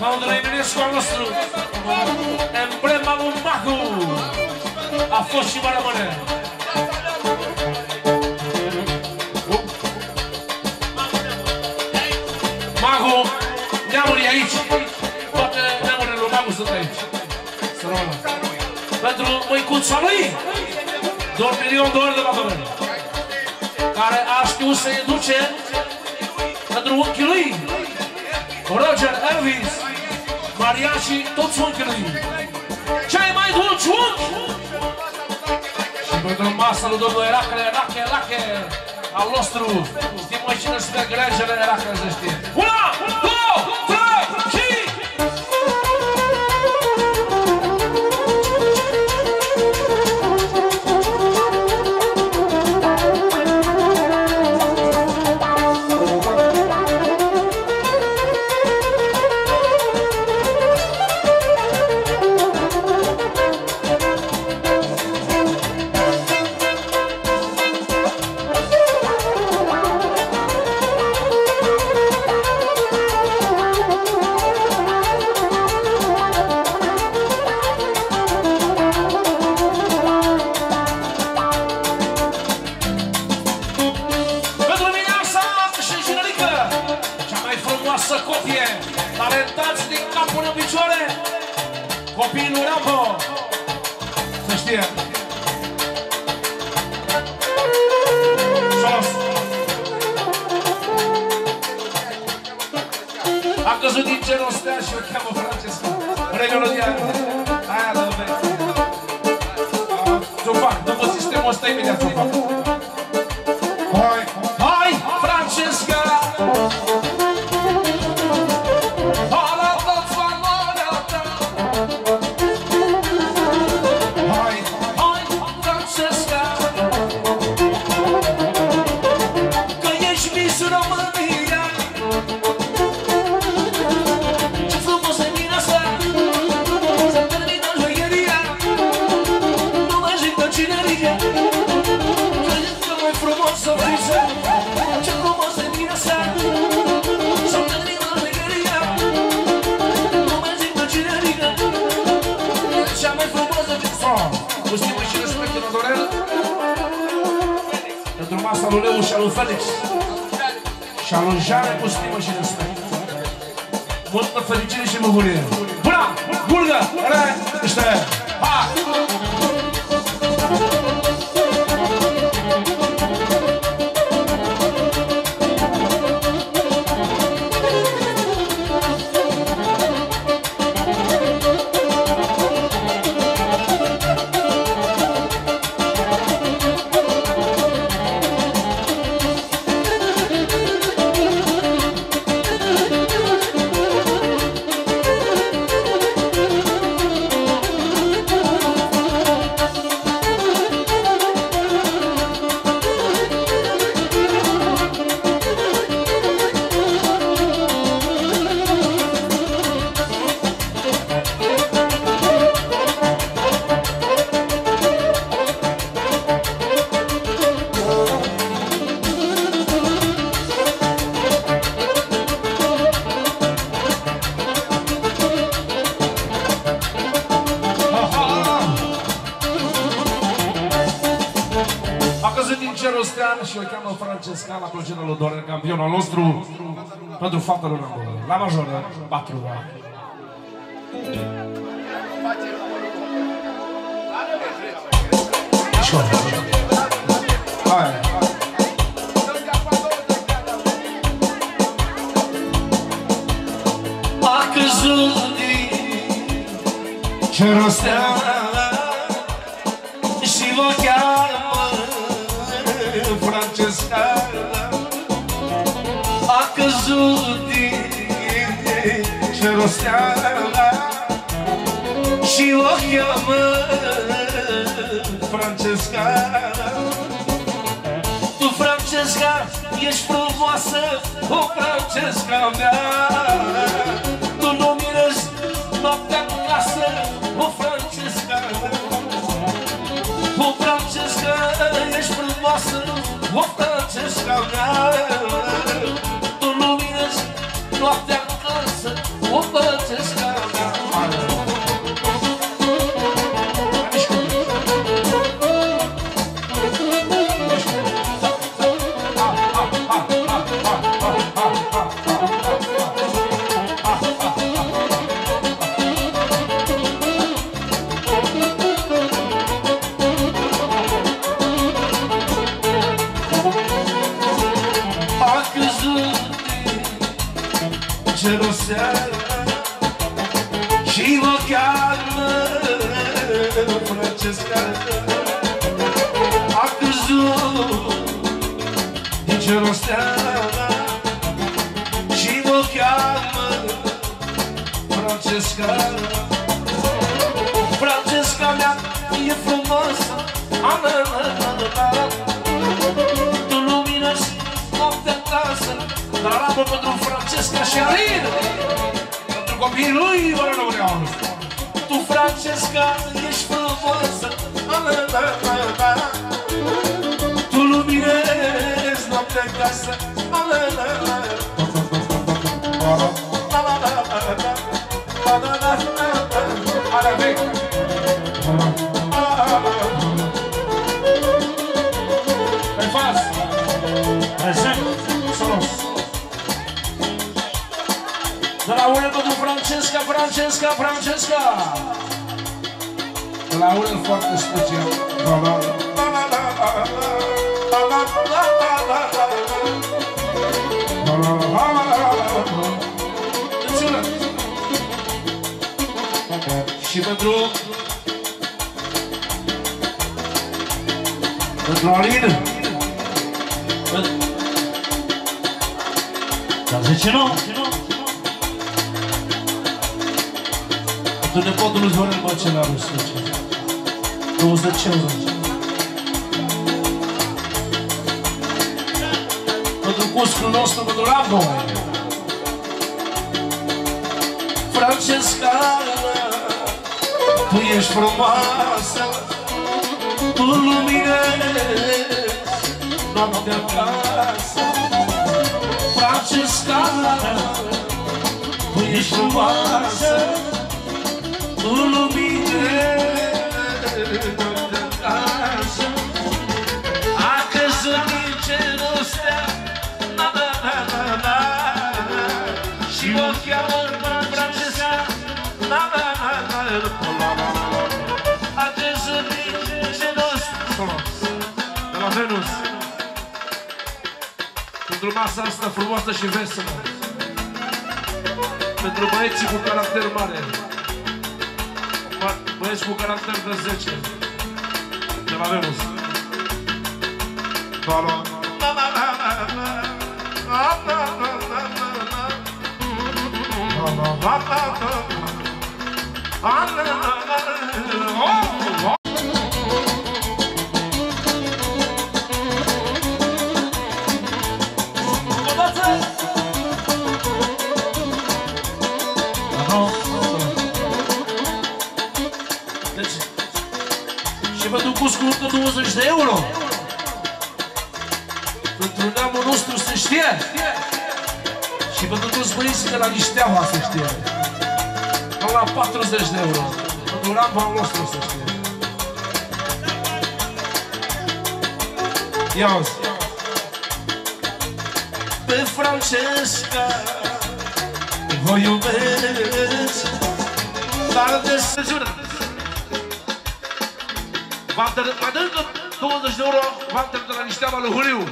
Andrei Eminescu al nostru, emblema lui Magu, a fost și va rămâne. Magu, neamurii aici, toate neamurile lui Magu sunt aici. Să rămână. Pentru măicuța lui, de 1 milion de ori de batonări, care a știut să educe pentru unchii lui, Roger, Elvis, Marian și toți unchii lui. Cei mai dulci unchi! Și pentru masa lui domnul Erache, al nostru, știm mai cine să dea gregele Erache, să știe. 1, 2, 3 și... Copiii lui Rambo, să știe. Sos. A căzut din cerul stea și o cheamă Francesca. Remelodia aia de vechi. Țupac, după sistemul ăsta imediat țupac. Hai, Francesca! Pentru lui Leu și al lui Felix și al lui Jane cu stimă și respect. Multă fericire și bucurie. Până! Bulgă! Este! Ha! Și o cheamă Francesca la plăcerea lui Dorel, campionul nostru pentru faptul lui Rambo. La majoră, 4 ani. Hai! A căzut din cerul steaua și vă cheamă Francesca, a căzut din cerul steaua și o cheamă Francesca. Tu, Francesca, ești frumoasă, o Francesca mea. Tu nu mirezi noaptea în casă, o Francesca mea. O Francesca, ești frumoasă, o Francesca mea. Tu nu mirezi noaptea în casă, o Francesca cerul seara și mă cheamă Francesca. A căzut din cerul seara și mă cheamă Francesca. Francesca mea e frumoasă, tu luminezi noaptea casă, dar apă pentru Francesca și Alin, pentru copiii lui, vă vreau. Tu, Francesca, ești frumoasă, tu luminezi noaptea casă, mai fas, prezent, solos. De la unul pentru Francesca, Francesca, Francesca. De la unul foarte special. Și pentru Alin. Dar zice nu? Pentru nepotul lui Zorel Măcelaru, 20 euro. Pentru cuscul nostru, pentru Rambo. Francesca, tu ești frumoasă, tu luminezi noaptea casă. Francesca, tu ești frumoasă, tu luminezi noaptea casă. A căzut din cerul stea, și o cheamă Francesca. A căzut din cerul stea, de la Venus. Pentru masa asta frumoasă și veselă, pentru băieții cu caracter mare, băieți cu caracter de 10, de la Venus. Și pentru cuscul încă 20 de euro. Pentru neamul nostru se știe. Și pentru toți băieții de la Nișteaua se știe. Până la 40 de euro. Pentru rampa nostru se știe. Ia-o-ți. Pe Francesca vă iubesc, dar de săjură. Mai dă 20 de euro Walter de la Nișteaua lui Huliu,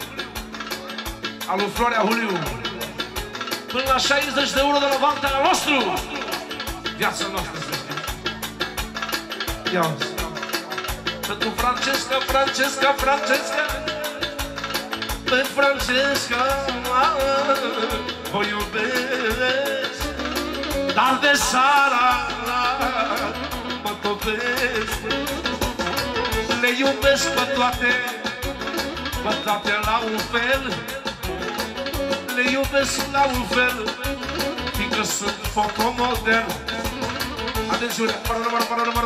al lui Florea Huliu. Până la 60 de euro de la Walter al nostru. Viața noastră să știi. Ia-o-ți. Pentru Francesca, Francesca, Francesca, pe Francesca o iubesc, dar de seara mă topesc. Le iubesc pe toate la un fel, le iubesc la un fel, fiindcă sunt fotomodel. Atențiune! Fără număr.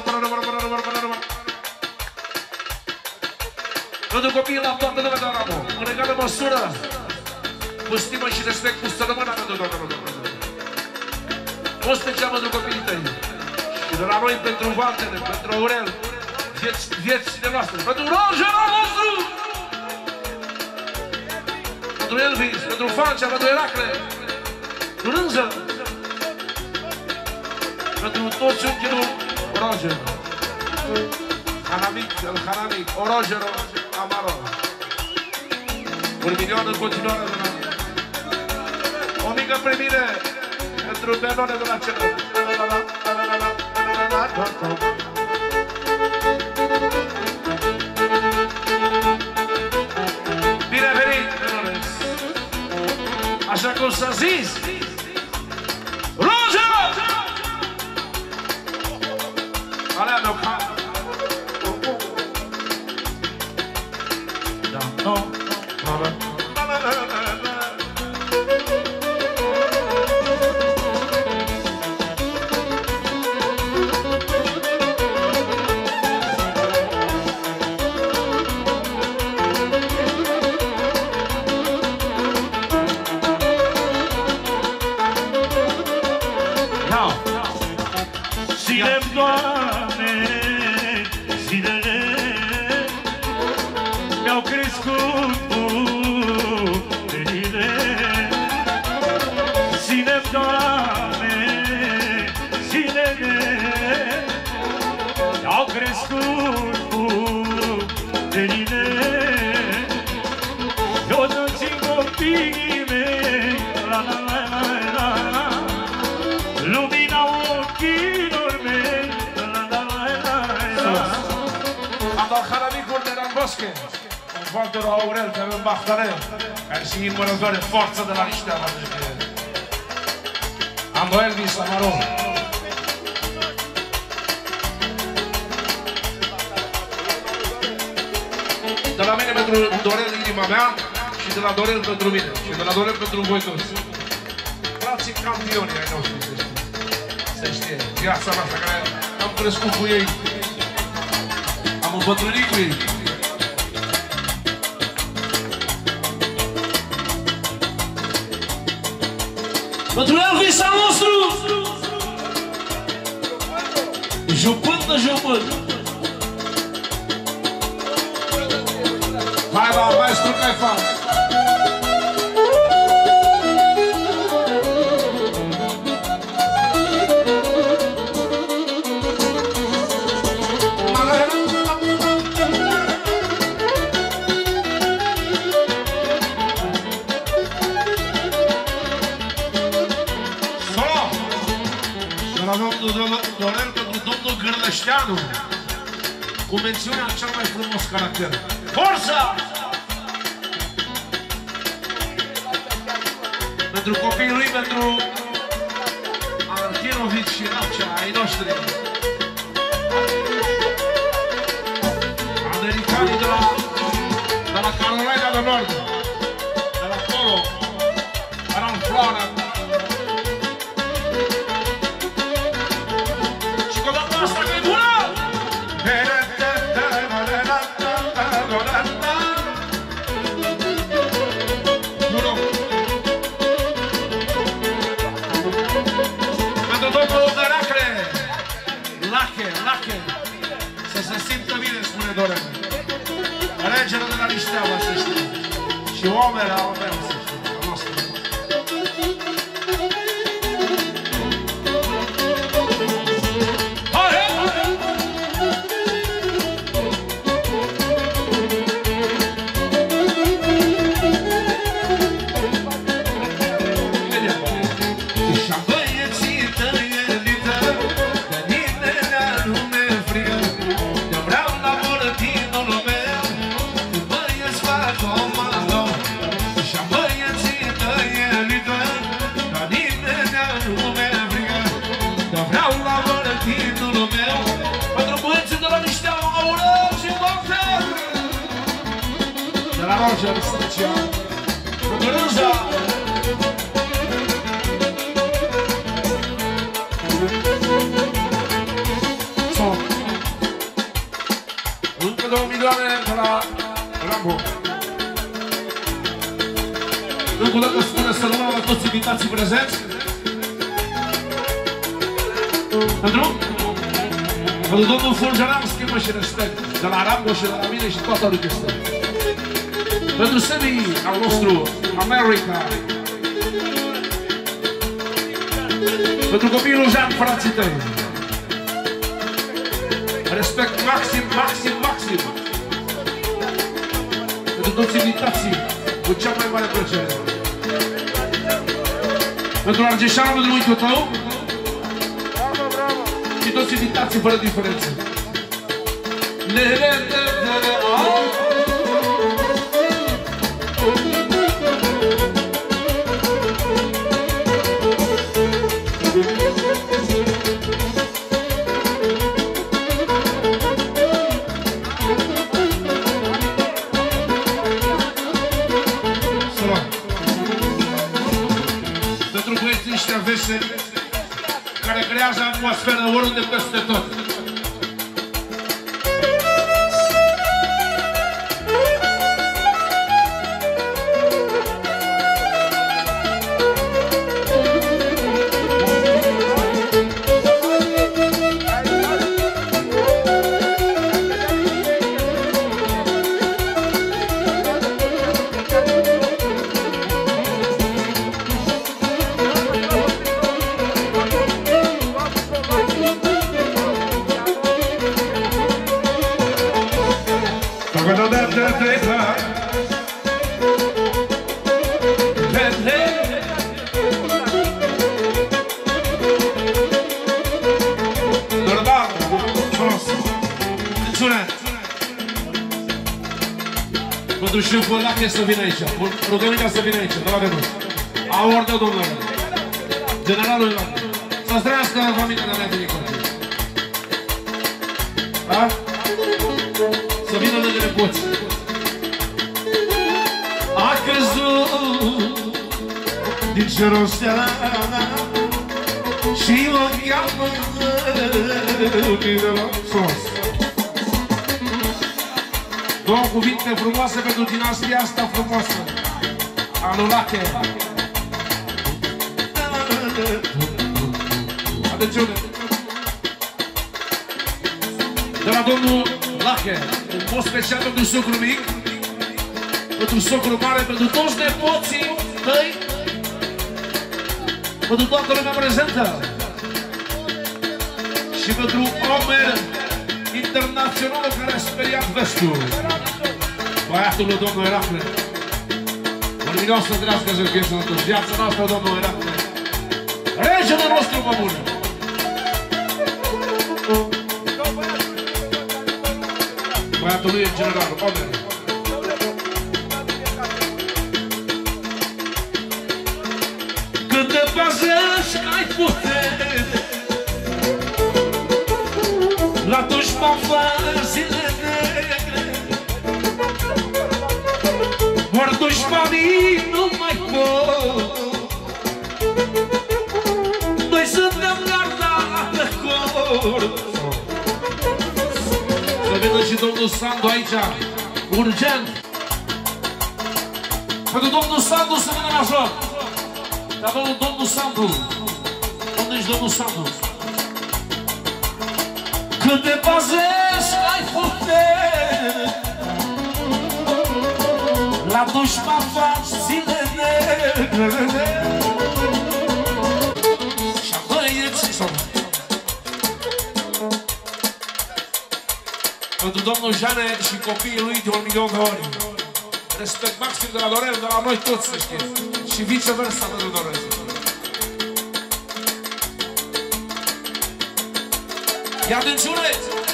Pentru copiii la toată lumea de la Ramo, în egală măsură, cu stimă și respect, cu sărămâna pentru toată lumea. O special pentru copiii tăi. Și de la noi pentru Valtere, pentru Aurel, viețile noastre, pentru Roger al nostru, pentru Elvis, pentru Fancea, pentru Eracle, pentru Rânză, pentru toți unchiul Roger, Hanamic, el Hanamic, o Roger, Amaro, 1 milion în continuare de la o mică primire Pentru Benone de la Ceră. Bine venit, Benone! Așa cum s-a zis! Roger! Alea mi-o ca... Da, no, Valter Aurel, pe avem Bahtarel, care și numărătoare, forță de la niște Ando Elvis Amaron. De la mine pentru Dorel inima mea și de la Dorel pentru mine și de la Dorel pentru voi toți. Frații campioni ai noștri, să știe. Să știe, viața noastră care am crescut cu ei, am îmbătrânit cu ei. Pentru Elvis al nostru! Jupând de jupând! Hai la maestru Caifan! Dorel pentru domnul Gârlășteanu, cu mențiunea cel mai frumos caracter. Forța! Pentru copiii lui, pentru Artinovici și Rapcea, ai noștri. Americanii de la Carolina de Nord, de la Polo, Aran Flora. Să se simtă bine, spune Dorel. Regele de la Nișteaua, să știe. Și omele au meu, să știe. A noastră. Roger special. Cucuruza! Încă 2 milioane de la Rambo. Încă o dată spune să rămână la toți invitații prezenți. Pentru domnul Fulgeram schimbă și respect. De la Rambo și de la mine și toată orchestra. Pentru Semi al nostru, America. Pentru copilul Jean, frații tăi. Respect maxim, maxim, maxim. Pentru toți invitații, cu cea mai mare plăcere. Pentru Argeșanu, pentru unchiul tău. Și toți invitații fără diferență. Pentru băieții ăștia veseli care creează atmosferă oriunde peste tot. Pentru șeful Lache să vină aici. Rugămintea să vină aici, de la Venus. A ordeu, domnule. Generalul Lache. Să străiască familia de la Venicor. Da? Să vină lângă nepoți. A căzut din cerul stelar și o cheamă de la sos. Două cuvinte frumoase pentru dinastia asta frumoasă a lui Lache. Atențiune! De la domnul Lache, un mod special pentru socru mic, pentru socru mare, pentru toți nepoții tăi, pentru toată lumea prezentă și pentru Omer internaționalul care a speriat vestul. Băiatul lui domnul Eracle. Mărminios să trească să fie sănătos. Viața noastră, domnul Eracle. Regele nostru comun. Băiatul lui e generalul, Omer. Când te bazești ai putere, la dușman faci zile negre, ori dușmanii nu mai pot. Noi suntem garda de cor. Să vină și domnul Sandu aici, urgent. Pentru domnul Sandu să vină la joc. Dar domnul Sandu, unde ești domnul Sandu? Când te bazești ai putere, la dușman faci zile negre. Și-a băieții sau... Pentru domnul Jane și copiii lui de 1.000.000 de ori. Respect maxim de la Dorel, de la noi toți să știți. Și viceversa de Dorel. Iar atențiune!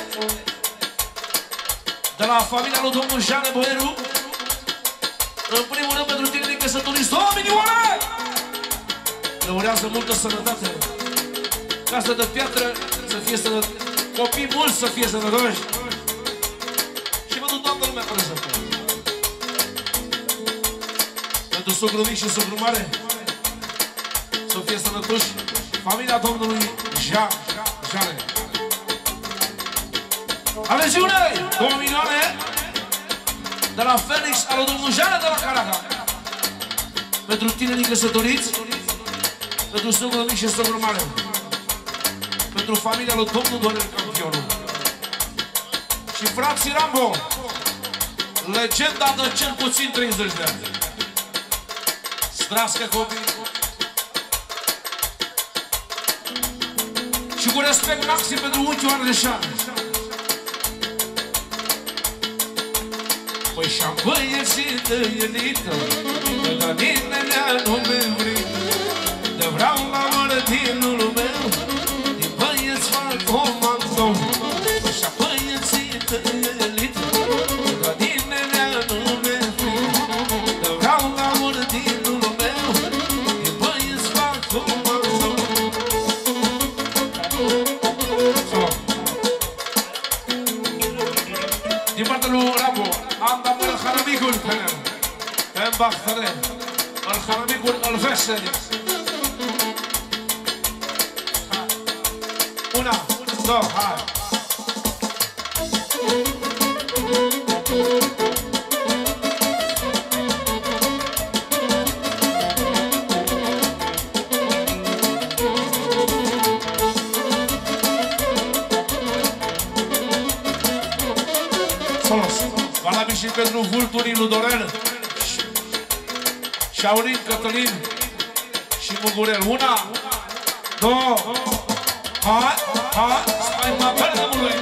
De la familia lui domnul Jane Boieru, în primul rând pentru tineri căsătoriți, 2 milioane! Le urează multă sănătate. Casă de piatră să fie sănătoși, copii mulți să fie sănătoși. Și pentru toată lumea prezentă. Pentru socru mic și socru mare, să fie sănătoși. Familia domnului Jane. Atențiune! 2 milioane de la Felix, al lui domnul Jane de la Caraca. Pentru tinerii căsătoriți, pentru socru mic și socru mare, pentru familia lui domnul Dorel Campionul. Și frații Rambo, legenda de cel puțin 30 de ani. Strască copii. Și cu respect maxim pentru unchiul Ardeșan. Păi și-am băieții de ielită, că la mine mea nu mi-e vrit, de vreau buletinul meu, din băieți fac comandou, așa băieții tăielit, ca din nereanul meu, vreau la buletinul meu, din băieți fac comandou. Din partea lui Rambo, am dat mână haramicul pe el, pe Bahtare, al haramicul al veseli. Una, două, hai! Valabil și pentru vulturii lui Dorel, Șaurin, Cătălin și Mugurel. Una, două, hai, hai, stai mă apele mului!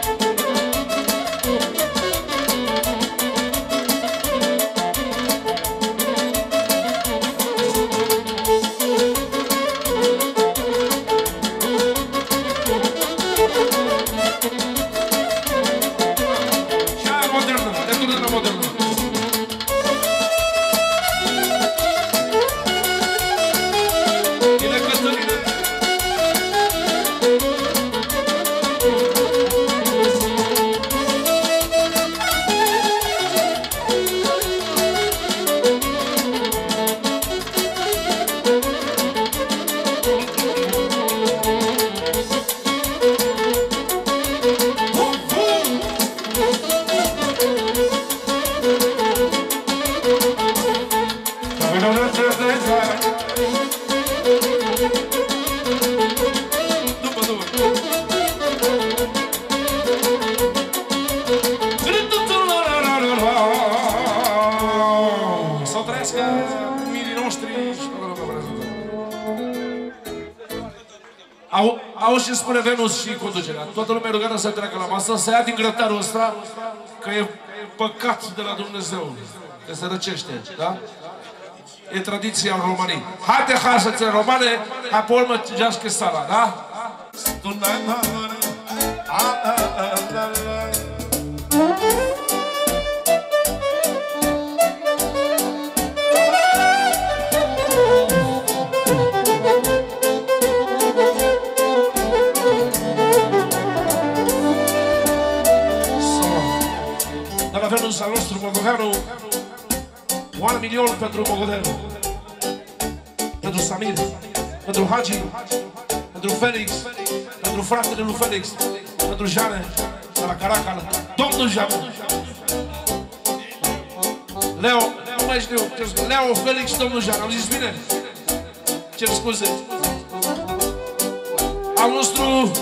Auzi ce spune Venus și conducerea. Toată lumea e rugată să treacă la masă, să ia din grătarul ăsta, că e păcat de la Dumnezeu, că se răcește, da? E tradiția în România. Haide, hașețe romane, apoi urmă gească sala, da? Venus al nostru Moldoveanu, 1 milion pentru Mogodel, pentru Samir, pentru Hagi, pentru Felix, pentru fratele lui Felix, pentru Jane, de la Caracal, domnul Jane. Leo, nu mai știu, Leo, Felix, domnul Jane, am zis bine? Cer scuze. Al nostru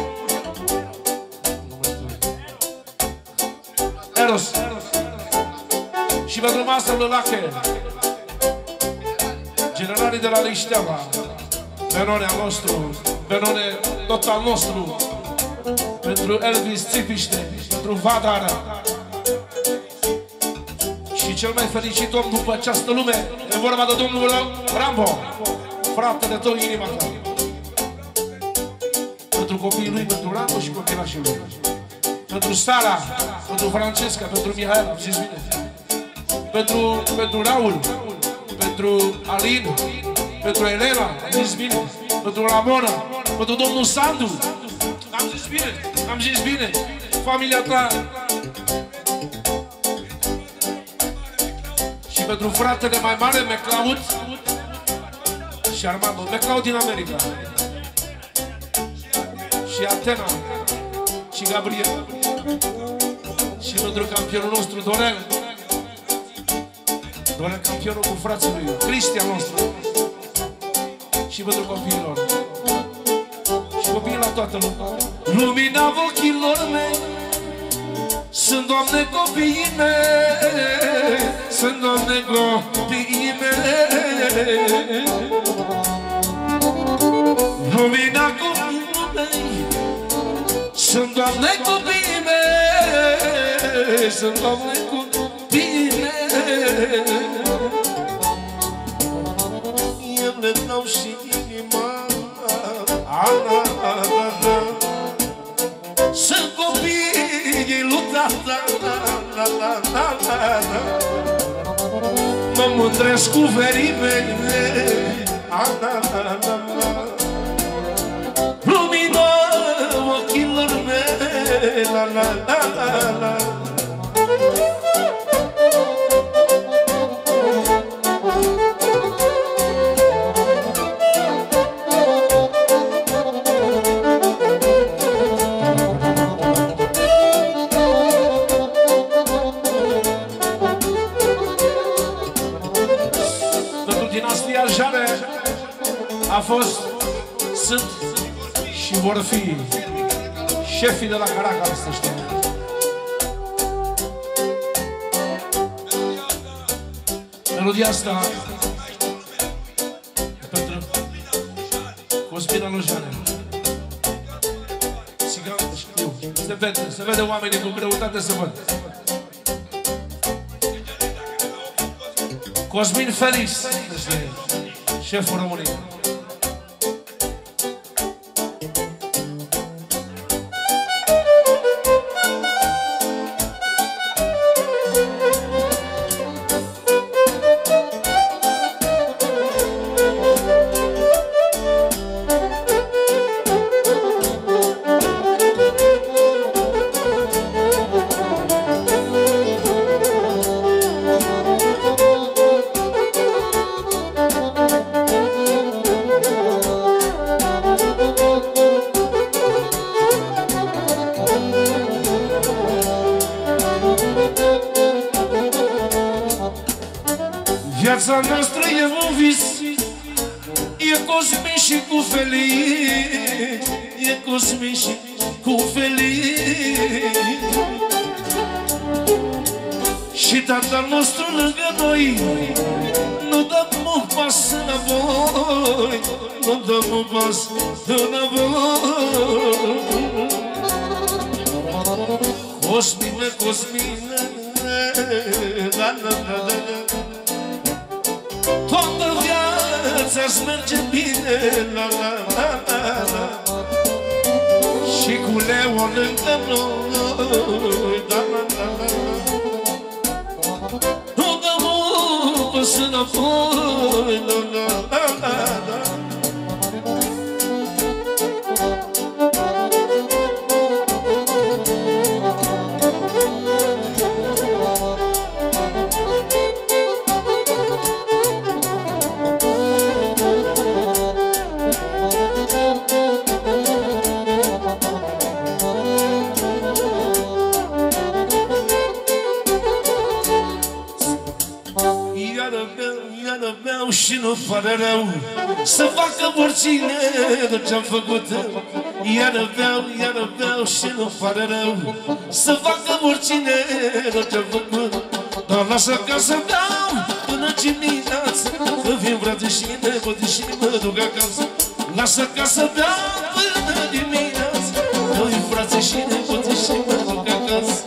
Eros și pentru Masă Lălache, generalii de la Lișteava, Benone al nostru, Benone tot al nostru, pentru Elvis Țipiște, pentru Vadar și cel mai fericit om după această lume, e vorba de domnul Rambo, fratele tău, inima ta, pentru copiii lui, pentru Rambo și copilașii lui. Pentru Sara, pentru Francesca, pentru Mihaela, am zis bine. Pentru Raul, pentru Alin, pentru Elena, am zis bine. Pentru Ramona, pentru domnul Sandu, am zis bine, am zis bine. Familia ta. Și pentru fratele mai mare, McLeod și Armando, McLeod din America. Și Atena și Gabriel. Și pentru campionul nostru, Dorel. Dorel, campionul cu frații lui, Cristian nostru. Și pentru copiilor. Și copiii la toată lumea. Lumina ochilor mei, sunt, Doamne, copiii mei, sunt, Doamne, copiii mei. Lumina ochilor mei, sunt, Doamne, copiii mei, sunt, Doamne, copiii mei. Eu le dau și inima Sunt copiii lui tata. Mă mândresc cu verii mei. Lumină ochilor mei. A fost, sunt și vor fi șefii de la Caracas, să știu. Melodia asta pentru Cosmina Lojane. Țigan, știu, se vede oamenii cu greutate să văd. Cosmin Felix, șeful României. Viața noastră e un vis, e Cosmin și cu Felix, e Cosmin și cu Felix. Și tatăl nostru lângă noi, nu dăm un pas înapoi, nu dăm un pas înapoi. Cosmine, Cosmine, da, da, da, da. Toată viața-ți merge bine, la, la, la, la, la. Și cu Leon lângă noi, da, la, la, la, la. Nu dăm un pas înapoi, la, la, la, la, la. Și nu pare rău să facă oricine tot ce-am făcut. Iară beau și nu pare rău să facă oricine tot ce-am făcut. Dar lasă ca să beau până dimineață, că vin frate și nepote și mă duc acasă. Lasă ca să beau până dimineață, că vin frate și nepote și mă duc acasă.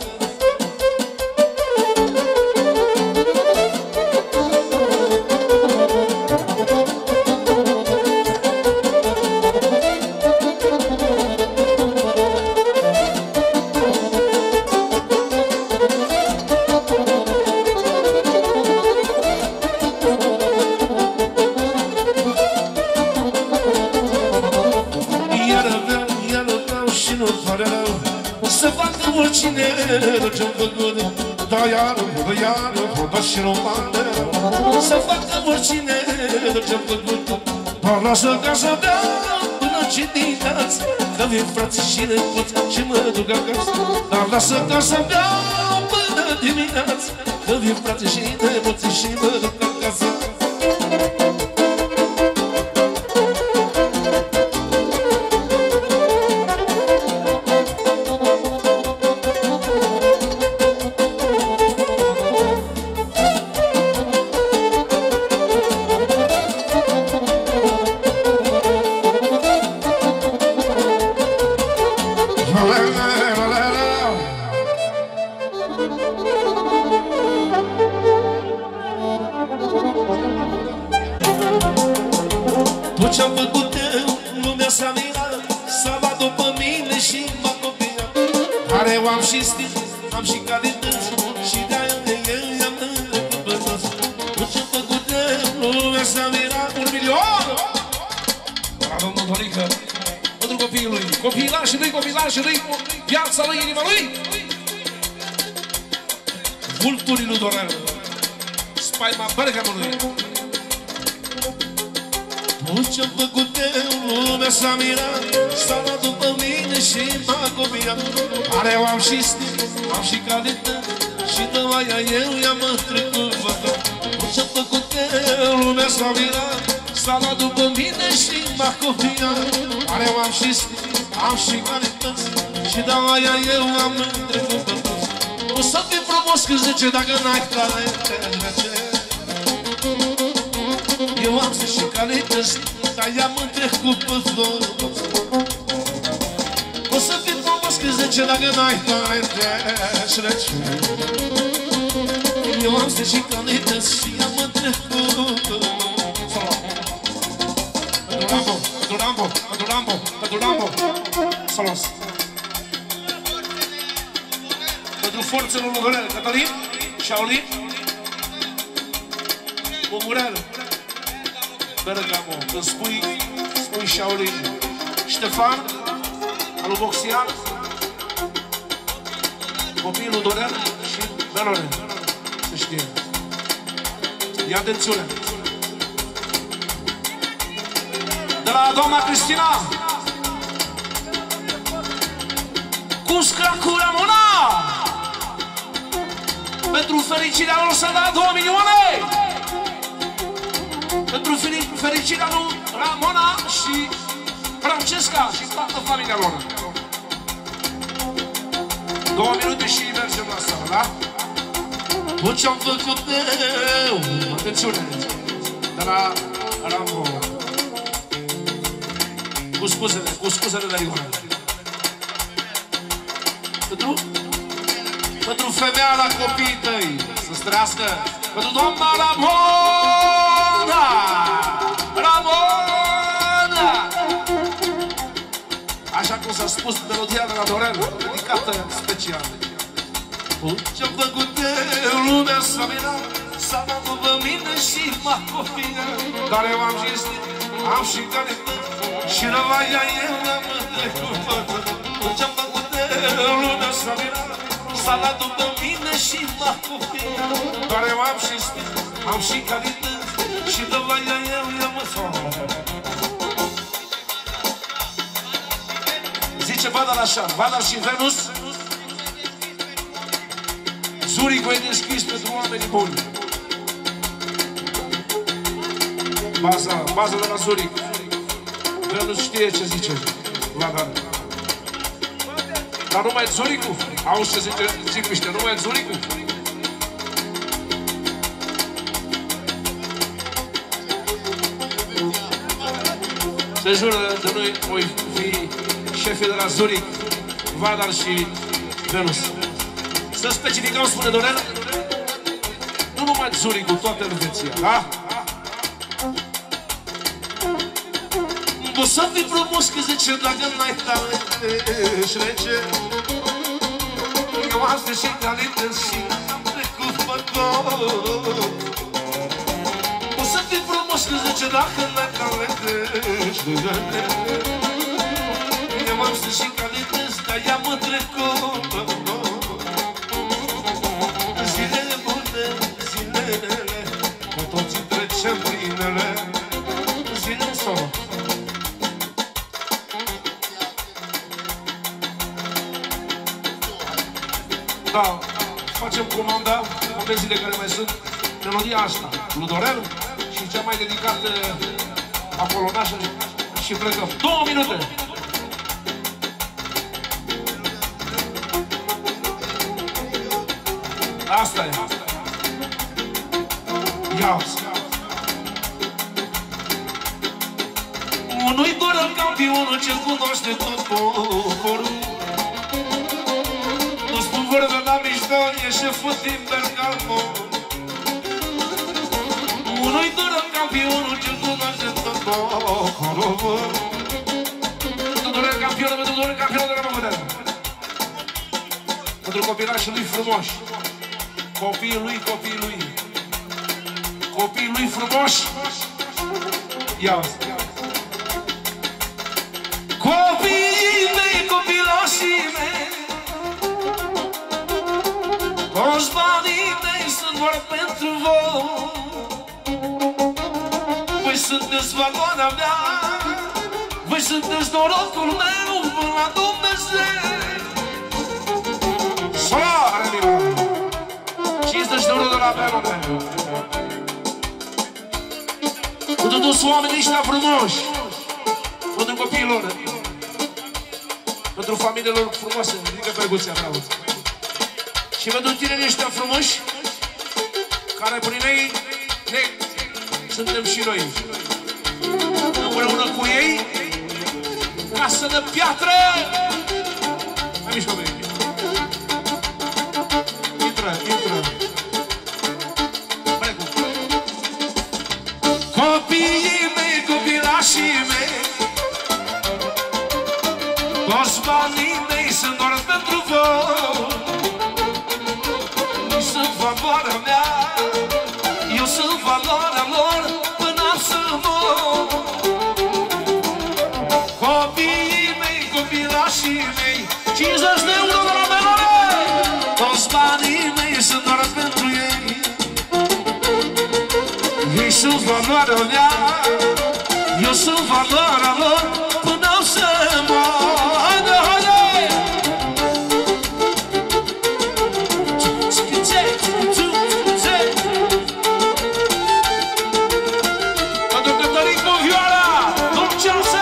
Ce-am făcut, da, iară, și nu pare rău să facă oricine ce-am făcut. Dar lasă ca să beau până dimineață, că vin frații și nepoți și mă duc acasă. Dar lasă ca să beau până dimineață, că vin frații și nepoți și mă duc acasă. Ce-am făcut eu, lumea s-a mirat, și m-a copiat. Care o am și stil, am și calități, și de-aia eu i-am trecut pe toți. Cu ce-am făcut eu, lumea s-a mirat 1 milion! La domnul Dorică, pentru copiii lui, copilașii lui, copilașii lui, viața lui, inima lui. Vulturii lui Dorel, spaima Bergamului. Cu ce-am făcut eu, lumea s-a mirat, s-a luat după mine și m-a copiat. Are o am și stil, am și calitate, și de aia eu i-am trecut pe tot. Cu ce-am făcut eu, lumea s-a mirat, s-a luat după mine și m-a copiat. Are o am și stil, am și calități, și de aia eu am trecut pe tot. O să fii frumos cât zice dacă n-ai talente. Eu am să și calități, dar i-am întrecut pe toți. O să fii frumos cât zice dacă n-ai talente. Eu am să și calități și i-am întrecut pe toți. Pentru Rambo, pentru Rambo, pentru Rambo, pentru Rambo. Salos. Pentru forțele lui Dorel, Cătălin, Shaolin, Mumurel, Bergamo. Când spui Shaolin. Ștefan, alu Boxian, copilul Dorel și Belore. Să știe. Ia atențiune. De la doamna Cristina, cu scracura Mona, pentru fericirea lor să da 2 milioane, pentru fericirea lui Ramona și Francesca și toată familia lor. 2 minute și mergem la seara, da? Cu ce-am făcut eu, atențiune, de la Rambo, cu scuzele de rigoare. Pentru femeia la copiii tăi, să-ți trăiască, pentru doamna Ramona, Ramona! Așa cum s-a spus melodia de la Dorel, dedicată special. Cu ce-am făcut eu, lumea s-a mirat, s-a dat după mine și m-a copiat. Dar eu am și stil, am și calitate, și la aia eu am trecut pe tot. Cu ce-am făcut eu, lumea s-a mirat, s-a dat după mine și m-a copiat. dar eu am și stil, am și calitate, și de aia eu i-am trecut. zice Vadal așa, Vadal și Venus, Zuricul e deschis pentru oamenii buni. Baza de la Zuric. Venus știe ce zice Vadal. Dar numai Zuricul, auzi ce zic ăștia, numai Zuricul. Se jură de noi voi fi șefii de la Zuric, Vadal și Venus. Să specificăm, spune Dorel, nu numai Zuricul, toată Elveția, da? O să fii frumos că zice dacă n-ai talente și rece. Eu am și calități și am trecut pe tot. O să fii frumos că zice dacă n-ai talente și rece. Eu am și calități, dar i-am trecut pe tot. Zilele bune, zilele, cu toții trecem prin ele. Zilele solo. Da, facem comanda, comenzile care mai sunt, melodia asta, lui Dorel și cea mai dedicată Apolonașă și plecăm. 2 minute! Asta e. Ia-ți. Nu-i doar campionul ce cunoaște tot poporul. Nu spun vorbe la mișto, e șeful din Bergamo. Nu-i doar campionul ce cunoaște tot poporul. Tu doar campionul, tu doar campionul de la mămână. Pentru copilașii lui frumoși. Copiii lui. Copiii lui frumoși. Ia-o-ți. Copiii mei, copilașii mei, toți banii mei sunt doar pentru voi. Voi sunteți valoarea mea, voi sunteți norocul meu până la Dumnezeu. Soare, Liman! 50 de euro de la Benone. Pentru toți oamenii ăștia frumoși, pentru copiilor, pentru familiilor frumoase, ridică percuția mea. Și pentru tinerii ăștia frumoși, care prin ei suntem și noi. Împreună cu ei, casă de piatră! Mai mișcă, băi! Intră! Copiii mei, copilașii mei, toți banii mei sunt doar pentru voi. Nu sunt valoarea mea, eu sunt valoarea lor până să mor. Copiii mei, copilașii mei, 50 de euro de la Benone. Toți banii mei sunt doar pentru ei. Ei sunt valoarea mea, eu sunt valoarea lor până să mor. Haide, haide! Pentru Cătălin cu vioara, dulceasă!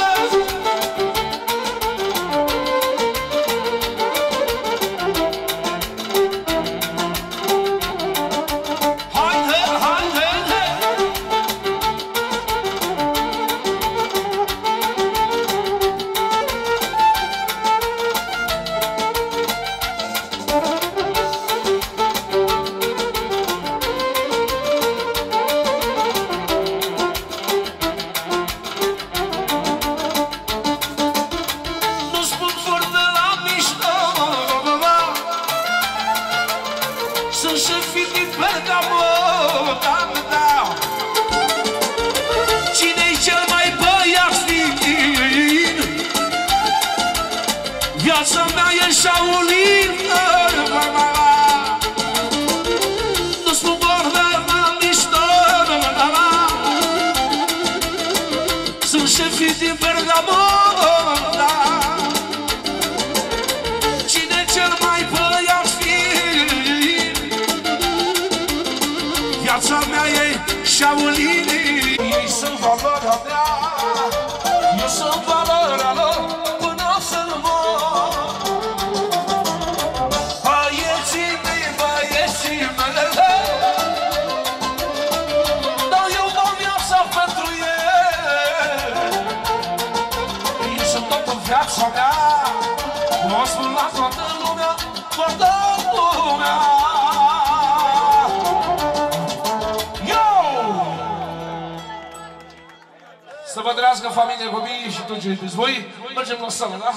Viața mea e Shaolin. Nu spun vorbe la mișto. Sunt șefii din Bergamo. Cine cel mai băiat fi? Viața mea e Shaolin. Ei sunt valoarea mea, eu sunt valoarea lor. Viața mea, o spun la toată lumea, toată lumea. Yo! Să vă trăiască familie, copii și tot ce iubiți voi. Mergem la sală, da?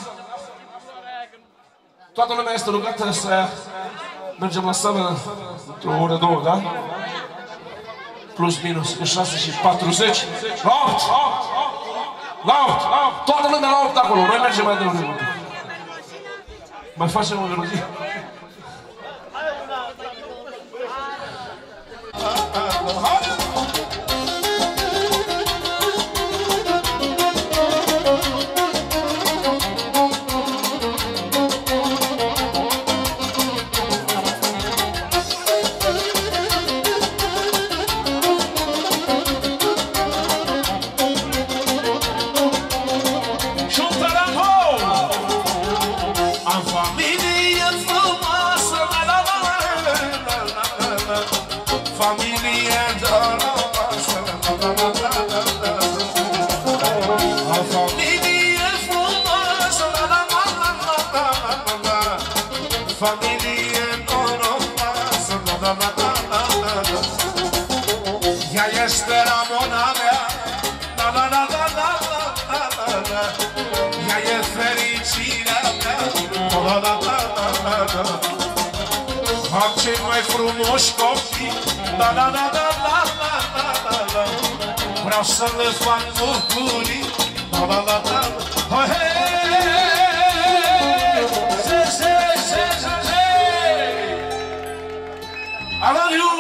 Toată lumea este rugată să mergem la sală într-o oră, două, da? Plus minus, că 6 și 40. La 8! La 8! Toată lumea la 8 acolo, noi mergem mai departe. Mai facem o melodie. Familie norocoasă, ea este Ramona mea, ea e fericirea mea, Fac cei mai frumoși copii. Da, da, da, da, da, da, da, da, da. Vreau să le fac bucurii. Da, da, da, da, da. Oh, hey! I love you!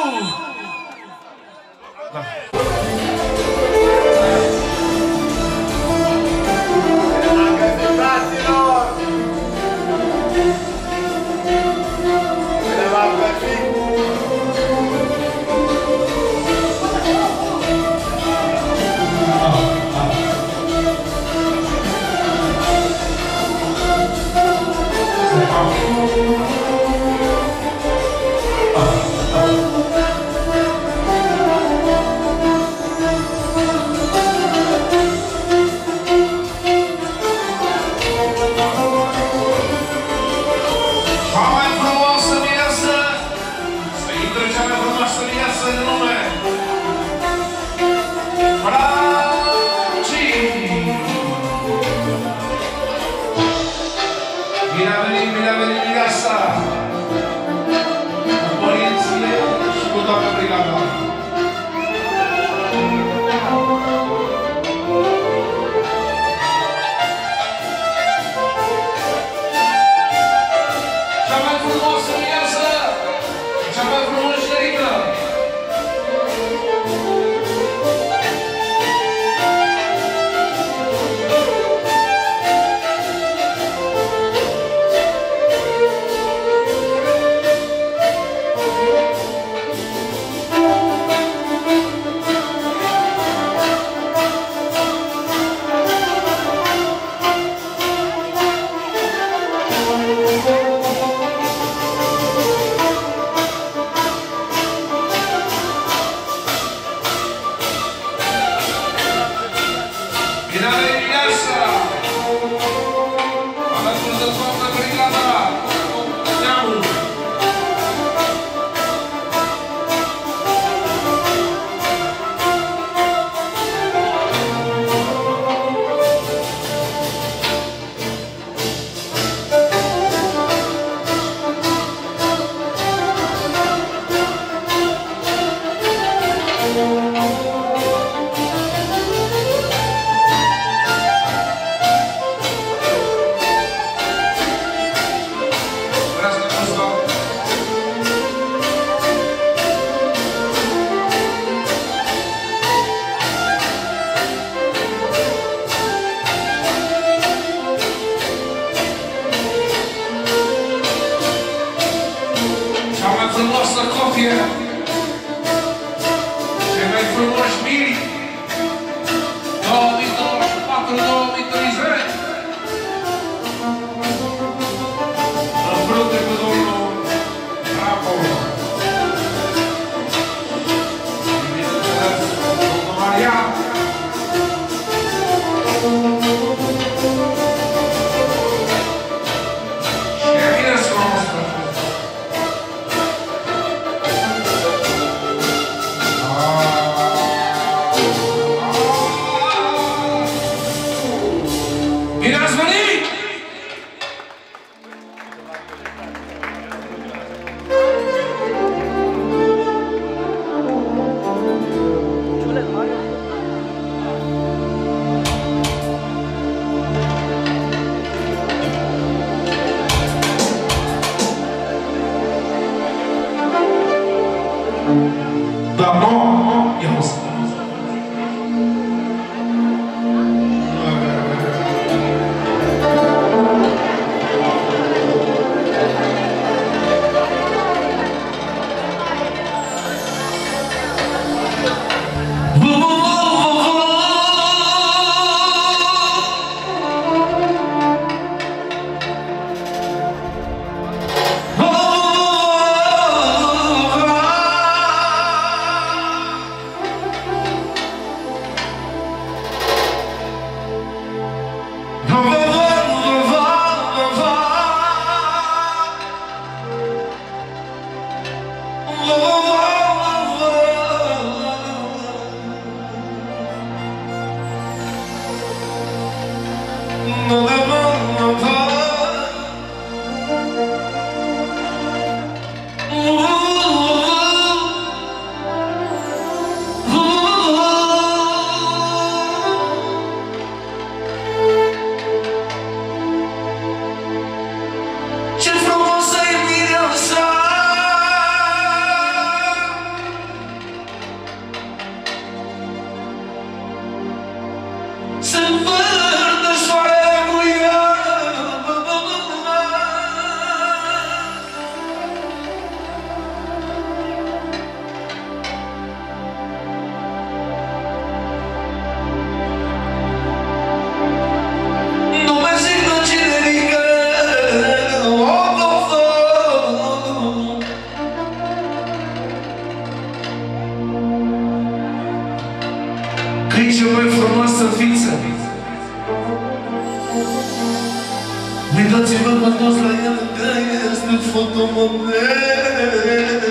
Uitați-vă pe toți la el că este fotomoment.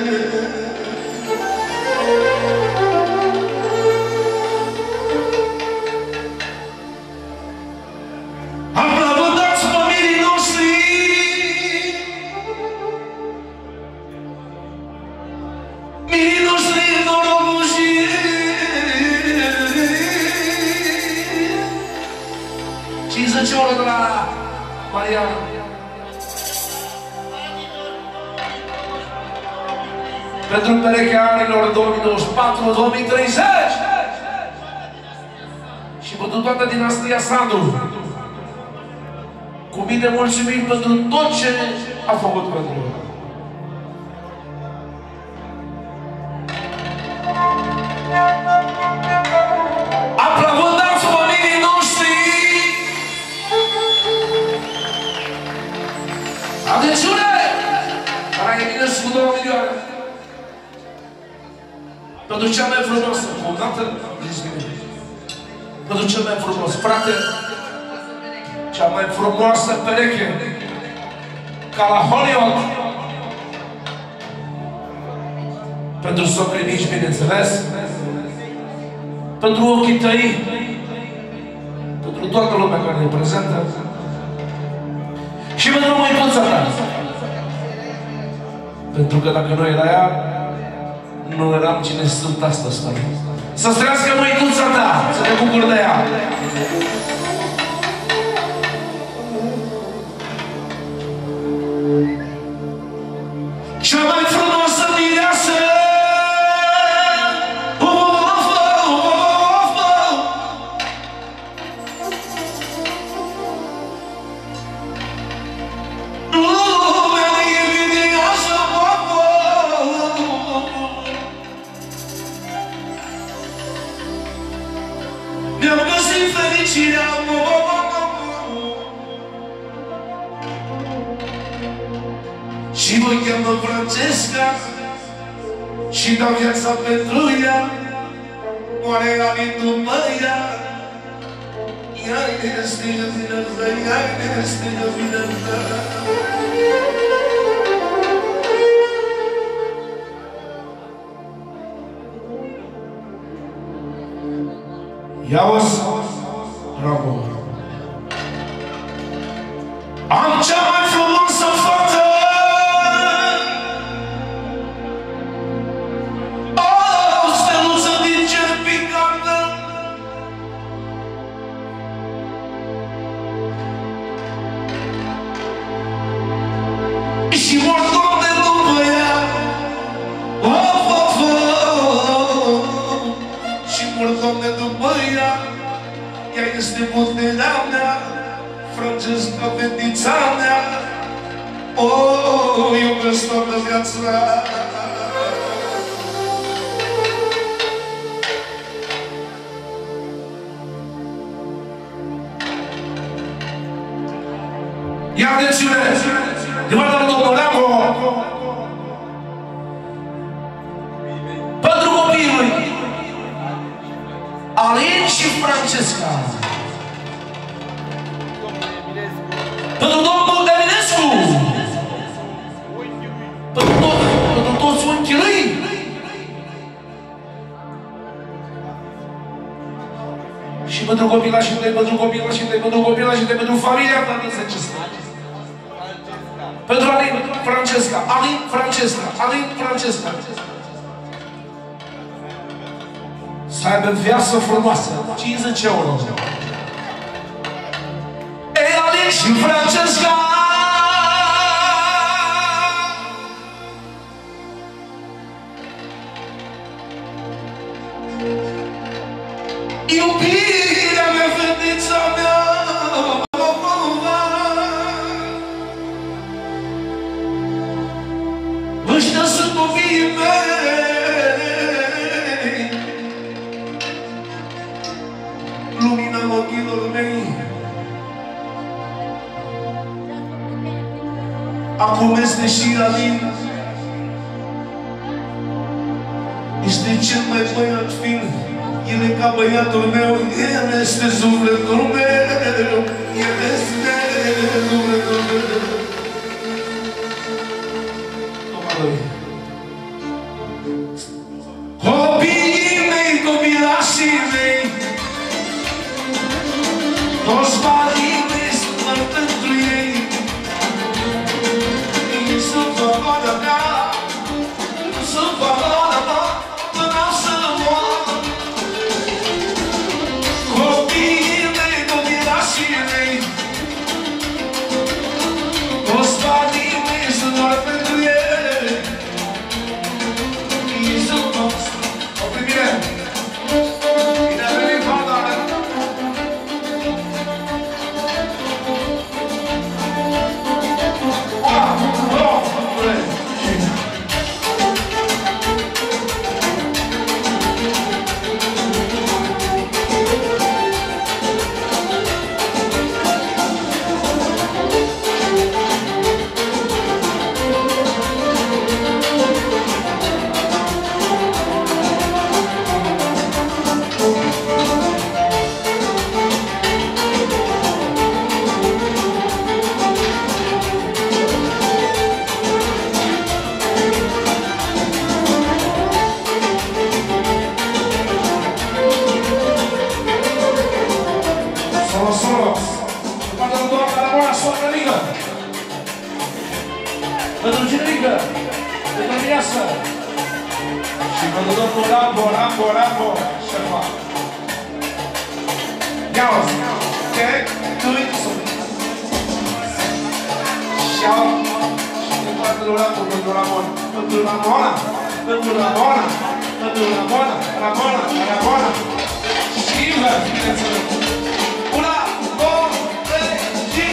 Aplaudați familii noștri! Mirii noștri norocoși! 50 ore de la Mariana. Pentru perechea anilor 2024-2030 și pentru toată dinastia Sandu, cu mii de mulțumiri pentru tot ce a făcut pentru noi. Aplaudați familii noștri! Atențiune! Care e bine cu 2 milioane. Pentru cea mai frumoasă, o dată, zici bine. Pentru cel mai frumos, frate, cea mai frumoasă pereche, ca la Hollywood. Pentru socrii mici, bineînțeles. Pentru ochii tăi. Pentru toată lumea care ne prezentă. Și pentru măicuța ta. Pentru că dacă nu era ea, nu eram cine sunt astăzi. Să-ți trăiască măicuța ta, să te bucuri de ea. Cea mai frumoasă mireasă, mi-am găsit fericirea, și mă cheamă Francesca și dau viața pentru ea. Moare Alin după ea. Ea este vină, ea este vină. Ia-o-ți, bravo! Am cea mai frumoasă fată! O, steluță din cer picantă! Și mor Doamne după ea! Of, of, of! Și mor Doamne după ea! Ea este puterea mea, Francesca, fetița mea. O, iubesc toată viața. Ia atențiune! De partea lui domnul Neaco, pentru copiii lui Alin și Francesca, pentru domnul Eminescu, pentru toți unchii lui, și pentru copilașii tăi, pentru copilașii tăi, pentru copilașii tăi, pentru familia ta din Săcescu. Pentru Alin, Francesca, Alin, Francesca, Alin, Francesca. Să aibă viață frumoasă, 50 euro. Ei, Alin și Francesca! Iubirea mea, fetița mea, ăștia sunt copiii mei, lumina ochilor mei. Acum este și Alin, este cel mai băiat fiind. El e ca băiatul meu, el este sufletul meu, el este Ramona Soprănică. Pentru Generică. Pentru Miasă. Și pentru domnul Rambo, șefa. Ia-o-ți. Ok? Tu-i și-au. Și pentru Rambo, pentru Ramon. Pentru Ramona. Pentru Ramona. Pentru Ramona. Și invers, bineînțeles. Una, două, trei și...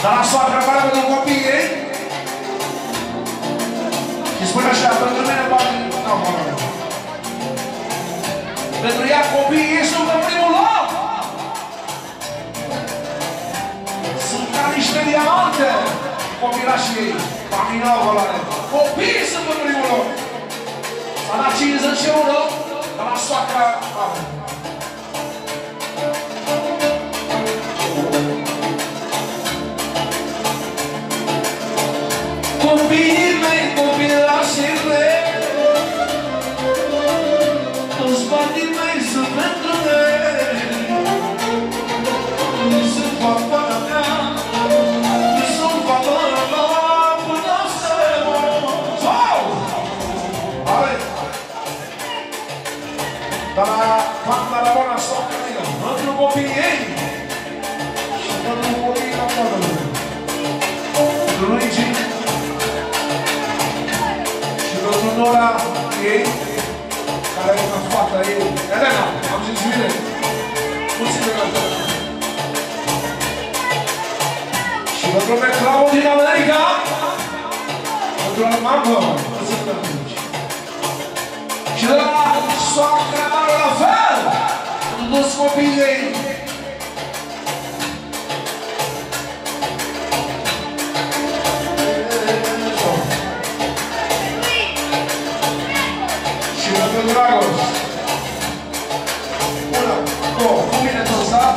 Dar la soacră mare pentru copiii ei. Și spune așa, pentru mine bani... Nu, mă. Pentru ea copiii ei sunt pe primul loc. Sunt ca niște diamante. Copilașii ei. Paminau valoare. Copiii sunt pe primul loc. S-a dat 50 euro. Dar la soacră mare. Copiii mei, copilașii mei, toți banii mei sunt pentru mei. Nu sunt favoarea mea, nu sunt favoarea mea până se mor. Sau! Ale! Dar la bună soacră mea, pentru copiii ei și pentru copiii la toată lumea. Pentru Luigi pentru Nora ei, care e una fata ei, Elena, am zis bine, puțin de gata. Și pentru Meclau din America, pentru Armando, și de la soacră mare la fel, pentru toți copiii ei. Dragos. Una, două, cu mine toți, da?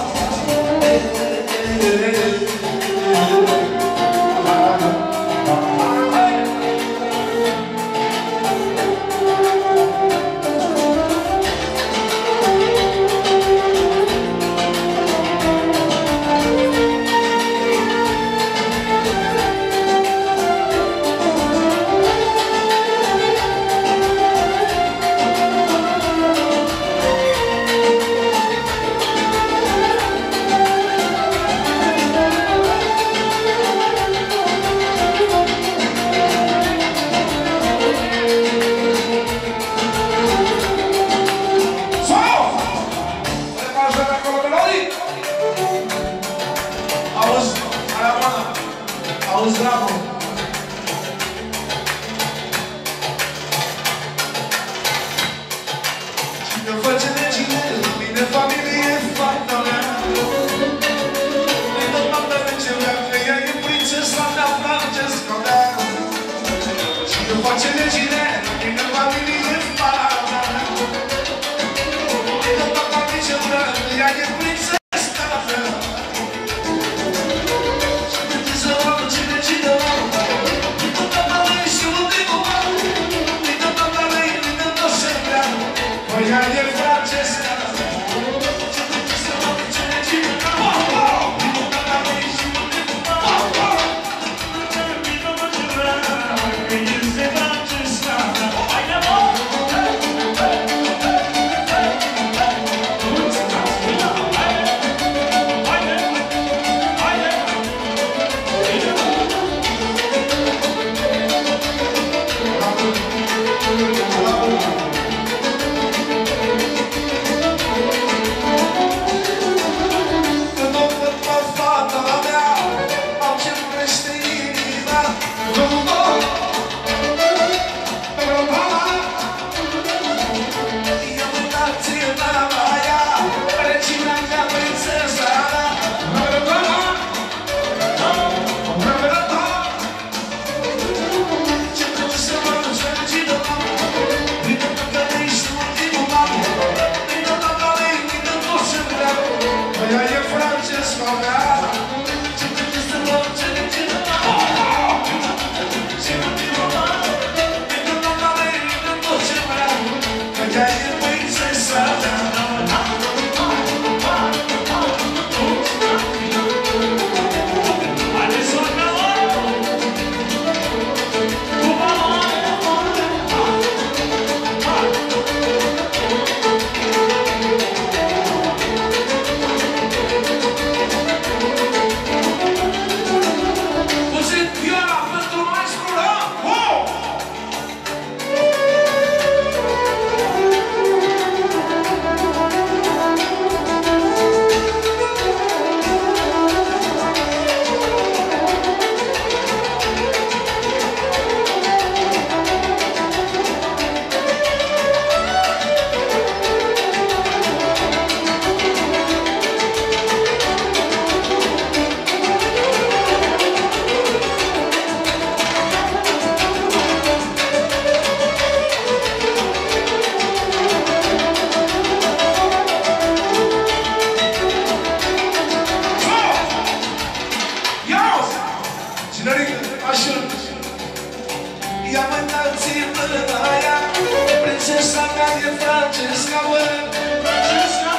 Francesca, bă, Francesca,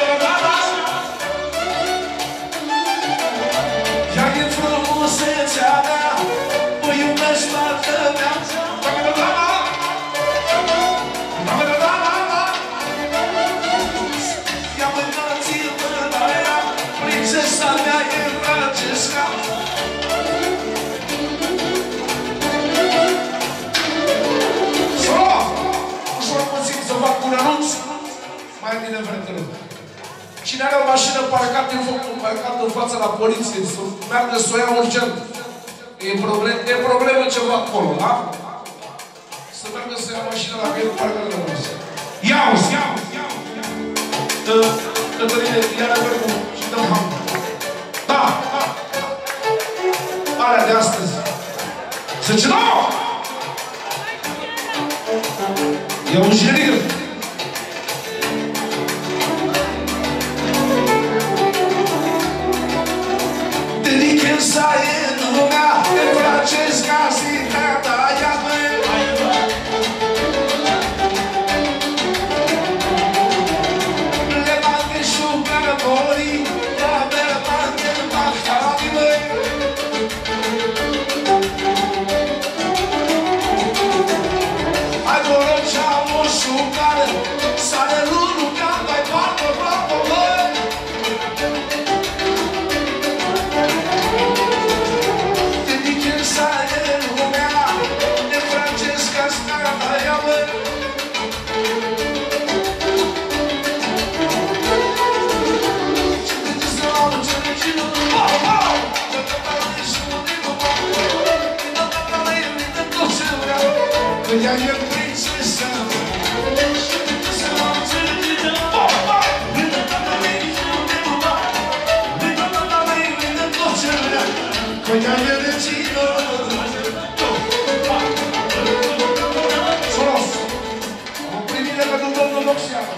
ea e frumusețea mea, mă iubesc toată mea. Ia mânați-mă la ea, prințesa mea e Francesca. Să fac un anunț mai bine vretelor. Cine are o mașină parcată în fața la poliție, să meargă să o ia urgent. E problemă ceva acolo, da? Să meargă să ia mașina la care parcă la poliție. Ia-uzi! Cătăline, ia-le vărbu și dăm ham. Da! Alea de astăzi. Să ce dau! E un gerir. Dedică-nsa e lumea, e Francesca Zicata, ia mă. Le manche șucare mori, la mea manche mahtari, mă. Hai voră ce-am o șucare, sare lulu ca mai parcă roapă, mă. Dedică-nsa e lumea, e Francesca Zicata, ia mă. Ea e prințesa că ea e regină. Soros, o primire pentru domnul Loxianu.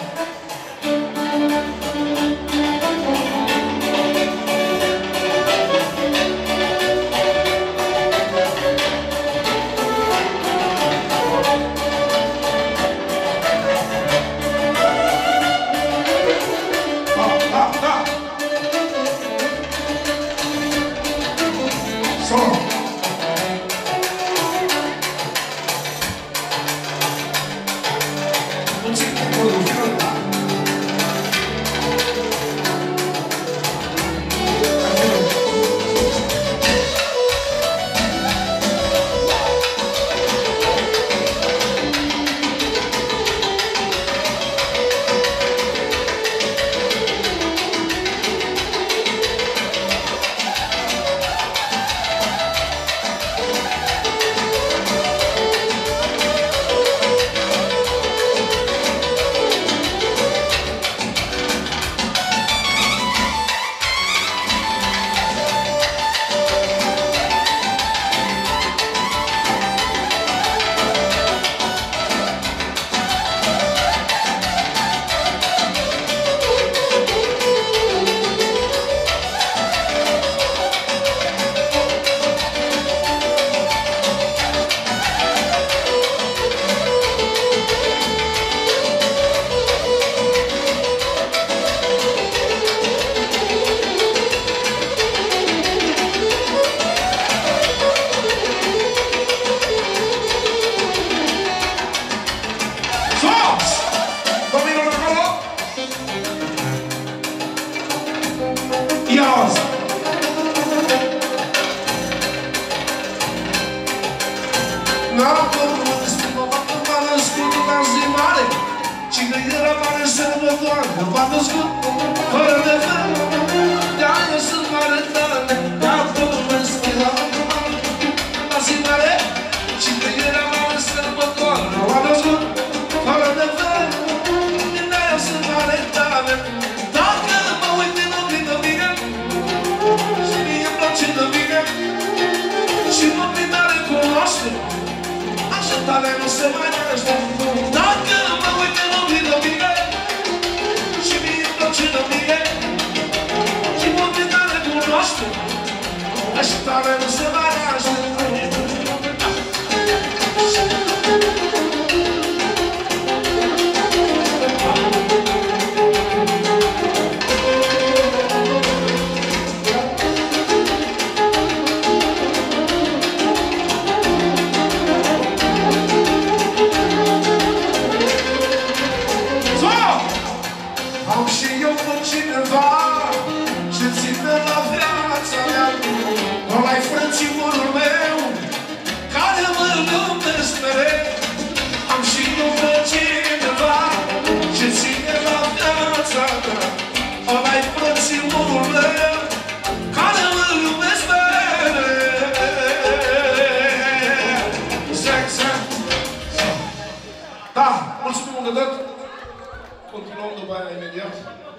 continuăm după aia imediat.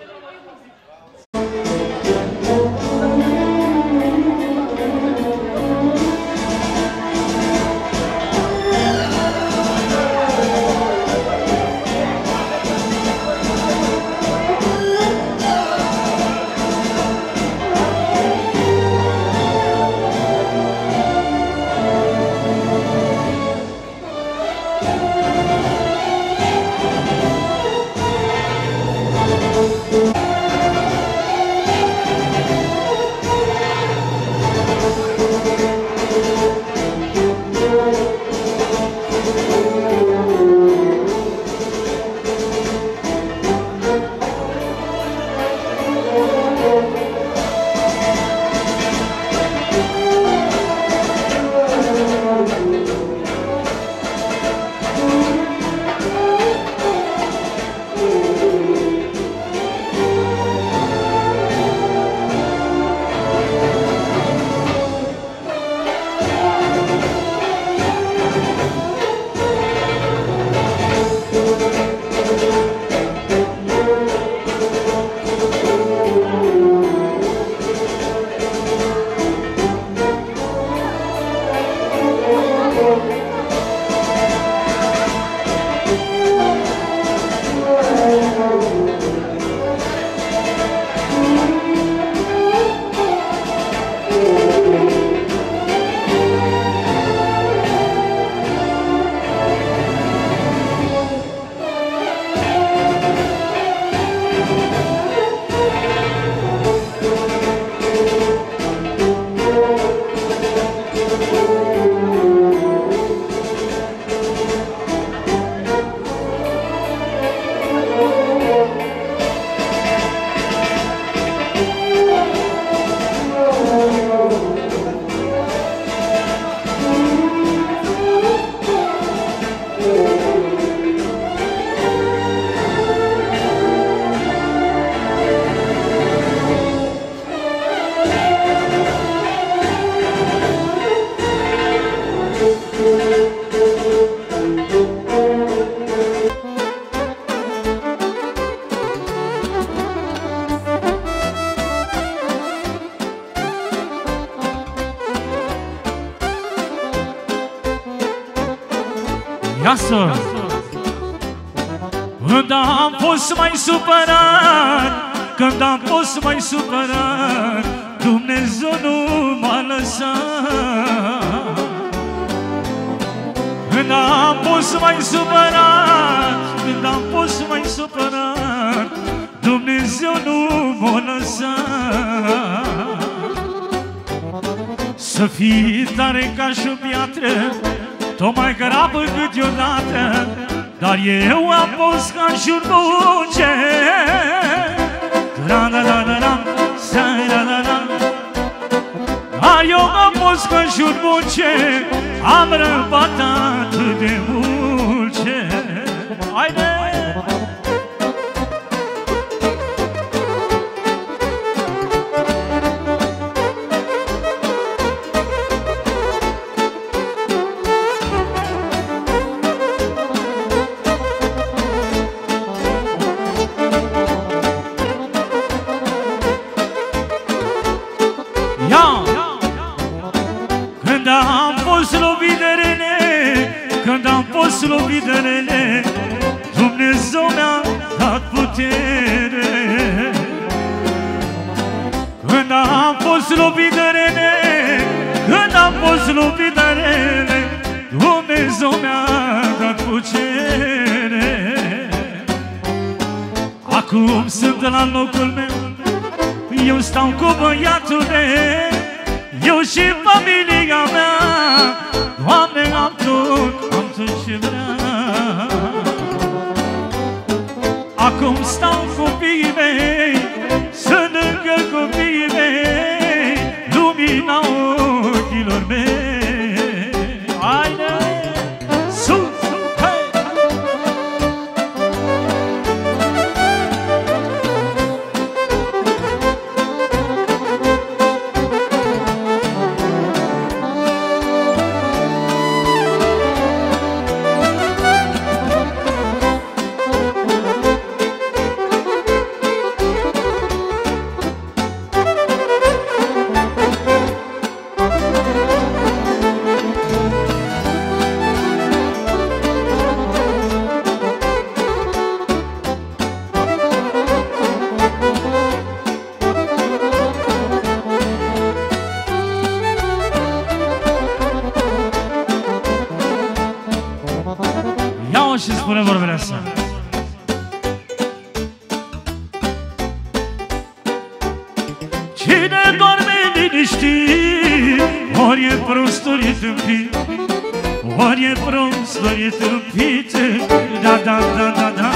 Iasă! Când am fost mai supărat, când am fost mai supărat, Dumnezeu nu m-a lăsat. Când am fost mai supărat, când am fost mai supărat, Dumnezeu nu m-a lăsat. Să fii tare ca și o piatră, tot mai grabă câteodată, dar eu am fost ca și un munce. Dar eu am fost ca și un munce, am răbat atât de mulce. Haide! Când am fost lovit de rele, când am fost lovit de rele, Dumnezeu mi-a dat putere. Când am fost lovit de rele, când am fost lovit de rele, Dumnezeu mi-a dat putere. Acum sunt la locul meu, eu stau cu băiatul meu, eu și familia mea, Doamne, am tot ce vreau. Acum stau cu copiii mei, sunt lângă copiii mei, lumina ochilor mei. Haide, sus, hei! Cine doarme liniștit, ori e prost, ori e tâmpit, ori e prost, ori e tâmpit. Da, da, da, da, da.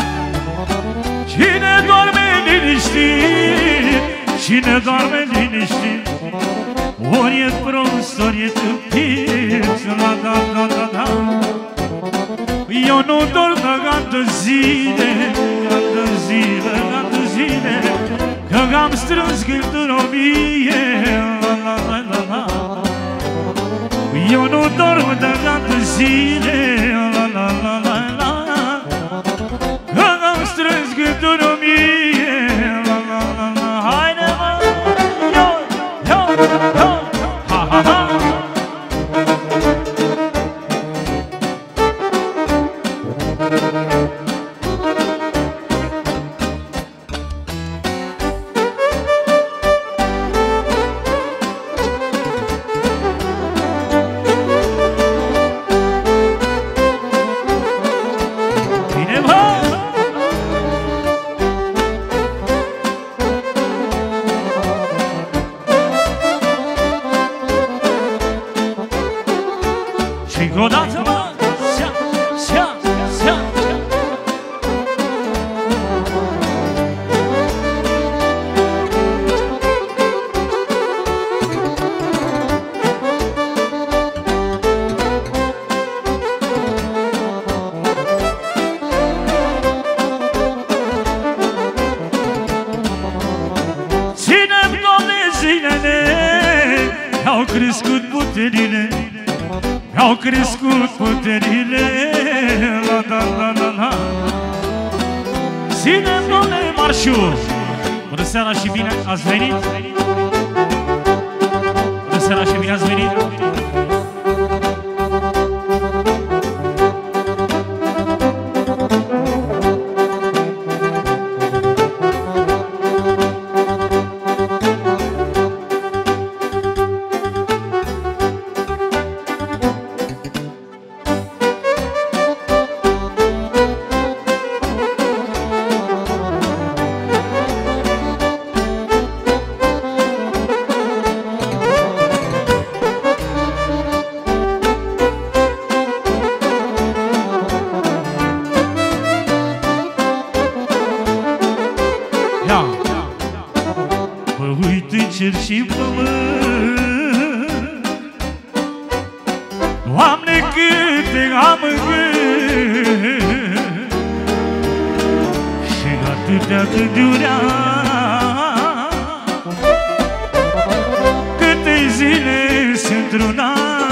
Cine doarme liniștit, cine doarme liniștit, ori e prost, ori e tâmpit. Da, da, da, da, da. Eu nu dorm de gândă zile, gândă zile, gândă zile, că am strâns gânduri o mie. La, la, la, la. Eu nu dorm de gândă zile, la, la, la, la, la, că am strâns gânduri o mie. La, la, la, la. Haide, mă! Yo, yo, yo! Ha, ha, ha! Mi-au crescut puterile, la, la, la, la, la. Ține-mi, Doamne, marșul. Bună seara și bine ați venit. Bună seara și bine ați venit. cer și pământ. Doamne, câte am în gând și atâtea gândurea, câte zile sunt într-una.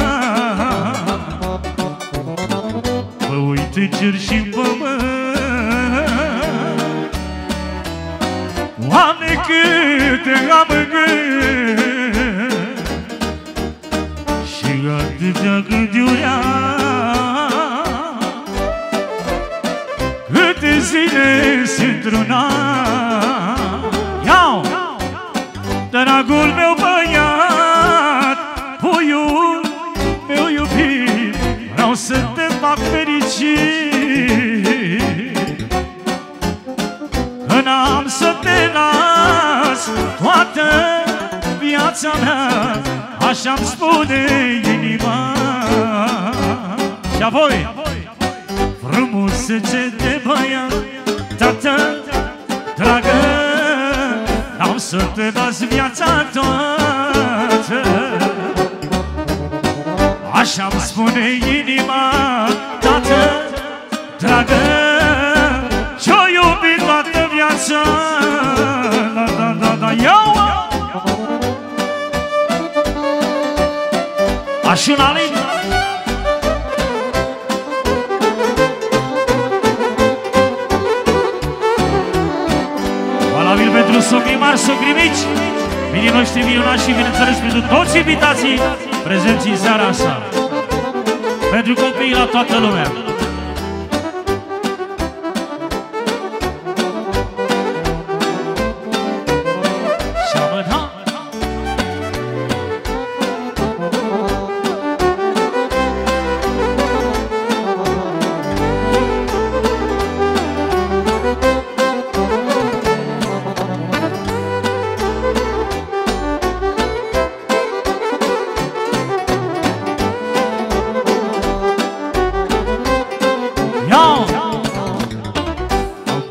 Mă uit în cer și pământ, Doamne, câte am în gând și atâtea gândurea, câte zile sunt într-una. Iau! Dragul meu băiat, puiul meu iubit, vreau să te fac fericit, că n-am să te las toată viața mea, așa-mi spune inima. Și apoi, frumusețe de băiat, tată dragă, n-am să te las viața toată, așa-mi spune inima. Tată dragă, ce-o iubit toată viața. Da, da, da, da, iau! Așunale! Valabil pentru socrii mari, socrii mici, vinii noștri minunați și, bineînțeles, pentru toți invitații prezenți în seara asta, pentru copiii la toată lumea.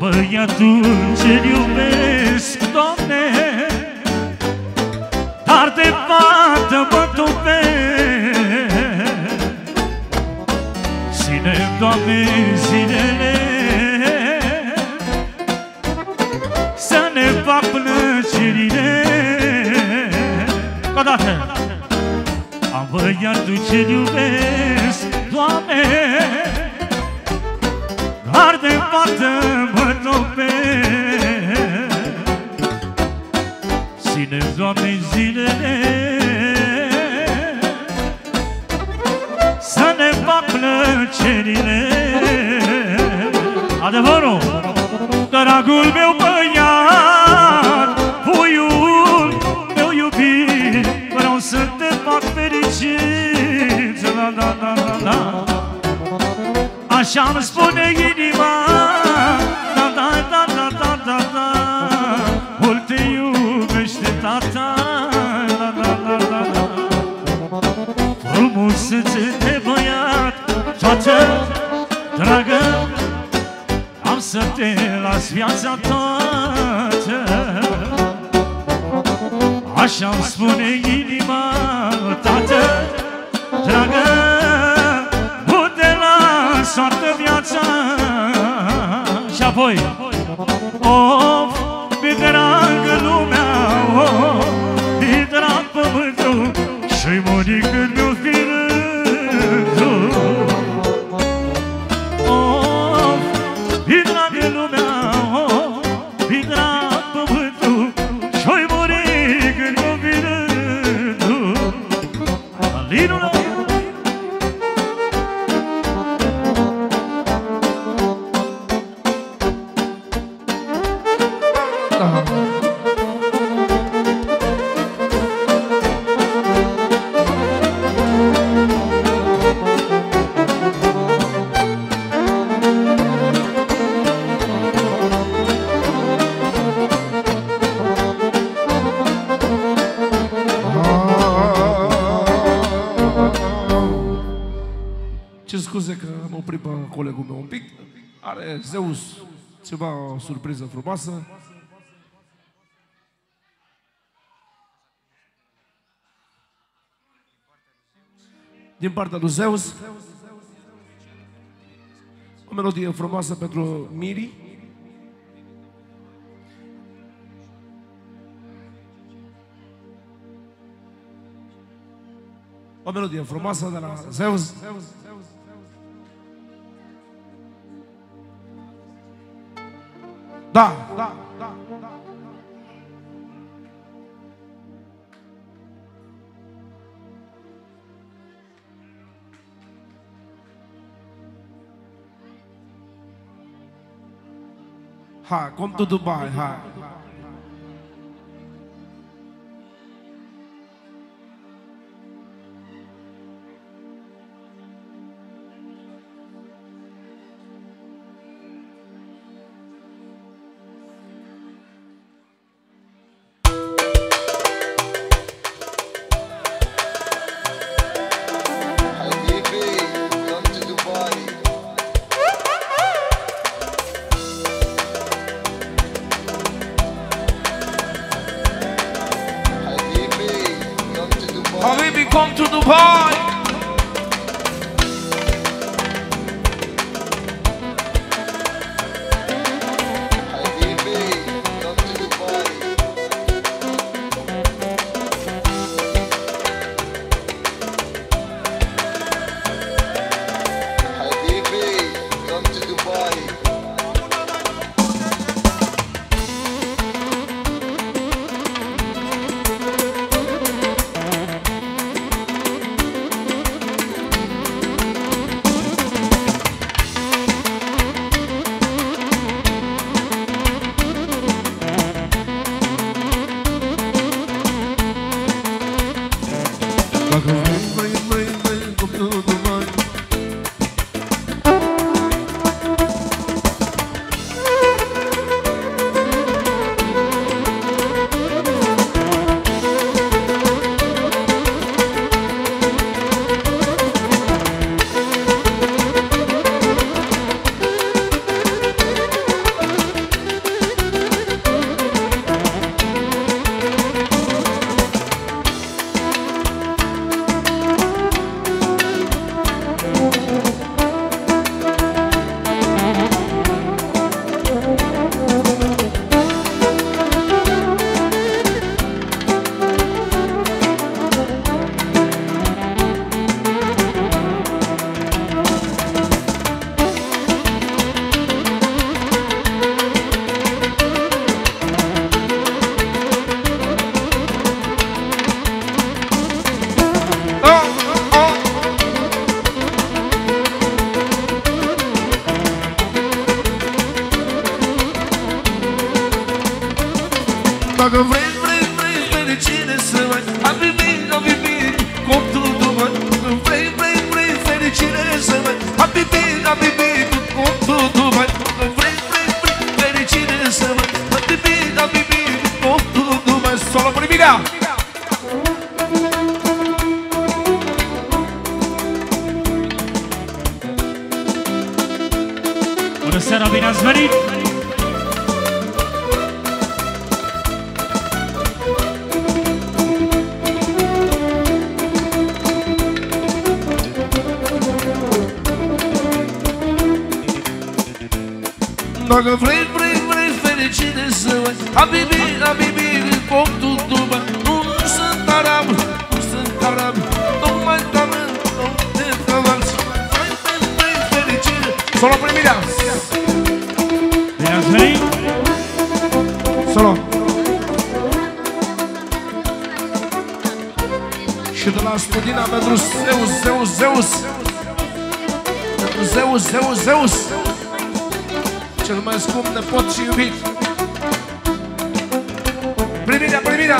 băiatul ce-l iubesc, Doamne, dar de fată mă topesc. Ține, Doamne, zilele să ne fac plăcerile. Odată! Am băiatul ce-l iubesc, Doamne, dar de fată mă topesc. Ține-mi, Doamne, zilele să ne fac plăcerile. Adevărul, dragul meu băiat, puiul meu iubit, vreau să te fac fericit. Da, da, da, da, da. Așa-mi spune inima. Da, da, da, da, da, da, da. Mult te iubește tata. Da, da, da, da, da. Frumusețe de băiat, toată dragă, am să te las viața toată. Așa-mi spune inima, tată dragă, nu te las toată viața. Și apoi, of, mi dragă lumea, of, mi drag pământul, și-i muri când mi-o fi rândul. Of, mi dragă lumea, of, mi drag pământul, și-i muri când mi-o fi rândul. Alinul! Ce scuze că mă opri pe colegul meu un pic. Are Zeus ceva o surpriză frumoasă. Din partea lui Zeus, o melodie frumoasă pentru Miri. O melodie frumoasă de la Zeus. Da, da, da, da. Hai, come to Dubai, hai. Habibi, come to Dubai. Dacă vrei, fericire să mai Habibi, coptul tu mai Vrei, fericire să mai Habibi, coptul tu mai Vrei, fericire să mai Habibi, coptul tu mai Solo primirea! Bună seara, bine ați venit! Dacă vrei, fericire să mai Habibi, coptul tu mai Nu sunt arab, Tocmai ca mea, nu te călăți Vrei, fericire Solo primirea! Bine ați venit! Solo! Și de la Studina pentru Zeus Cel mai scump nepot și iubit Primirea!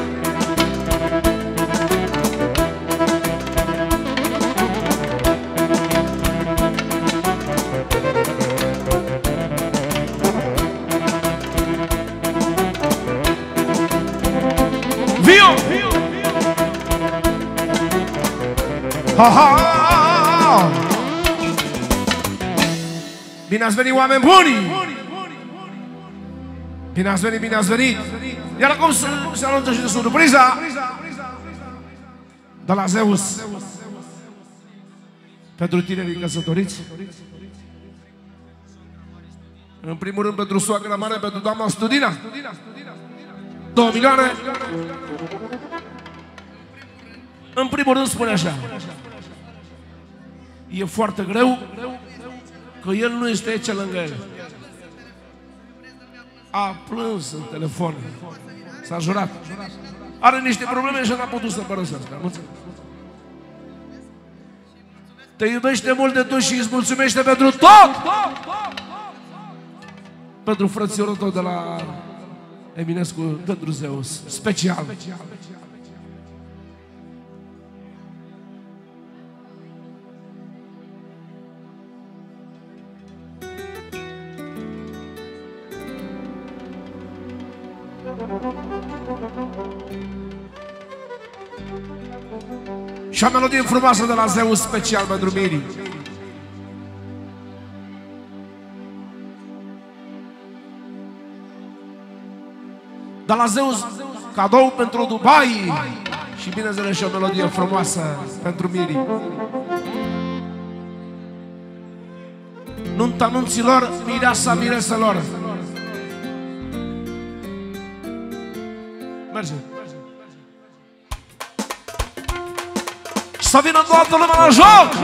Vio! Ha! Bine ați venit, oameni buni! Bine ați venit! Iar acum se anunță și de surpriza de la Zeus pentru tinerii căsătoriți. În primul rând pentru soacra mare, pentru doamna Studina. 2 milioane. În primul rând spune așa: e foarte greu că el nu este aici lângă el. A plâns în telefon. S-a jurat. Are niște probleme și n-a putut să părăsească. Te iubește mult de tot și îți mulțumește pentru tot! Pentru frățiorul tău de la Eminescu, pentru Zeus. Special. Și o melodie frumoasă de la Zeus special pentru Miri. De la Zeus, cadou pentru Dubai. Și bineînțeles și o melodie frumoasă pentru Miri. Nunta nunților, mireasa mireselor. Merge. Să vină toată lumea la joc!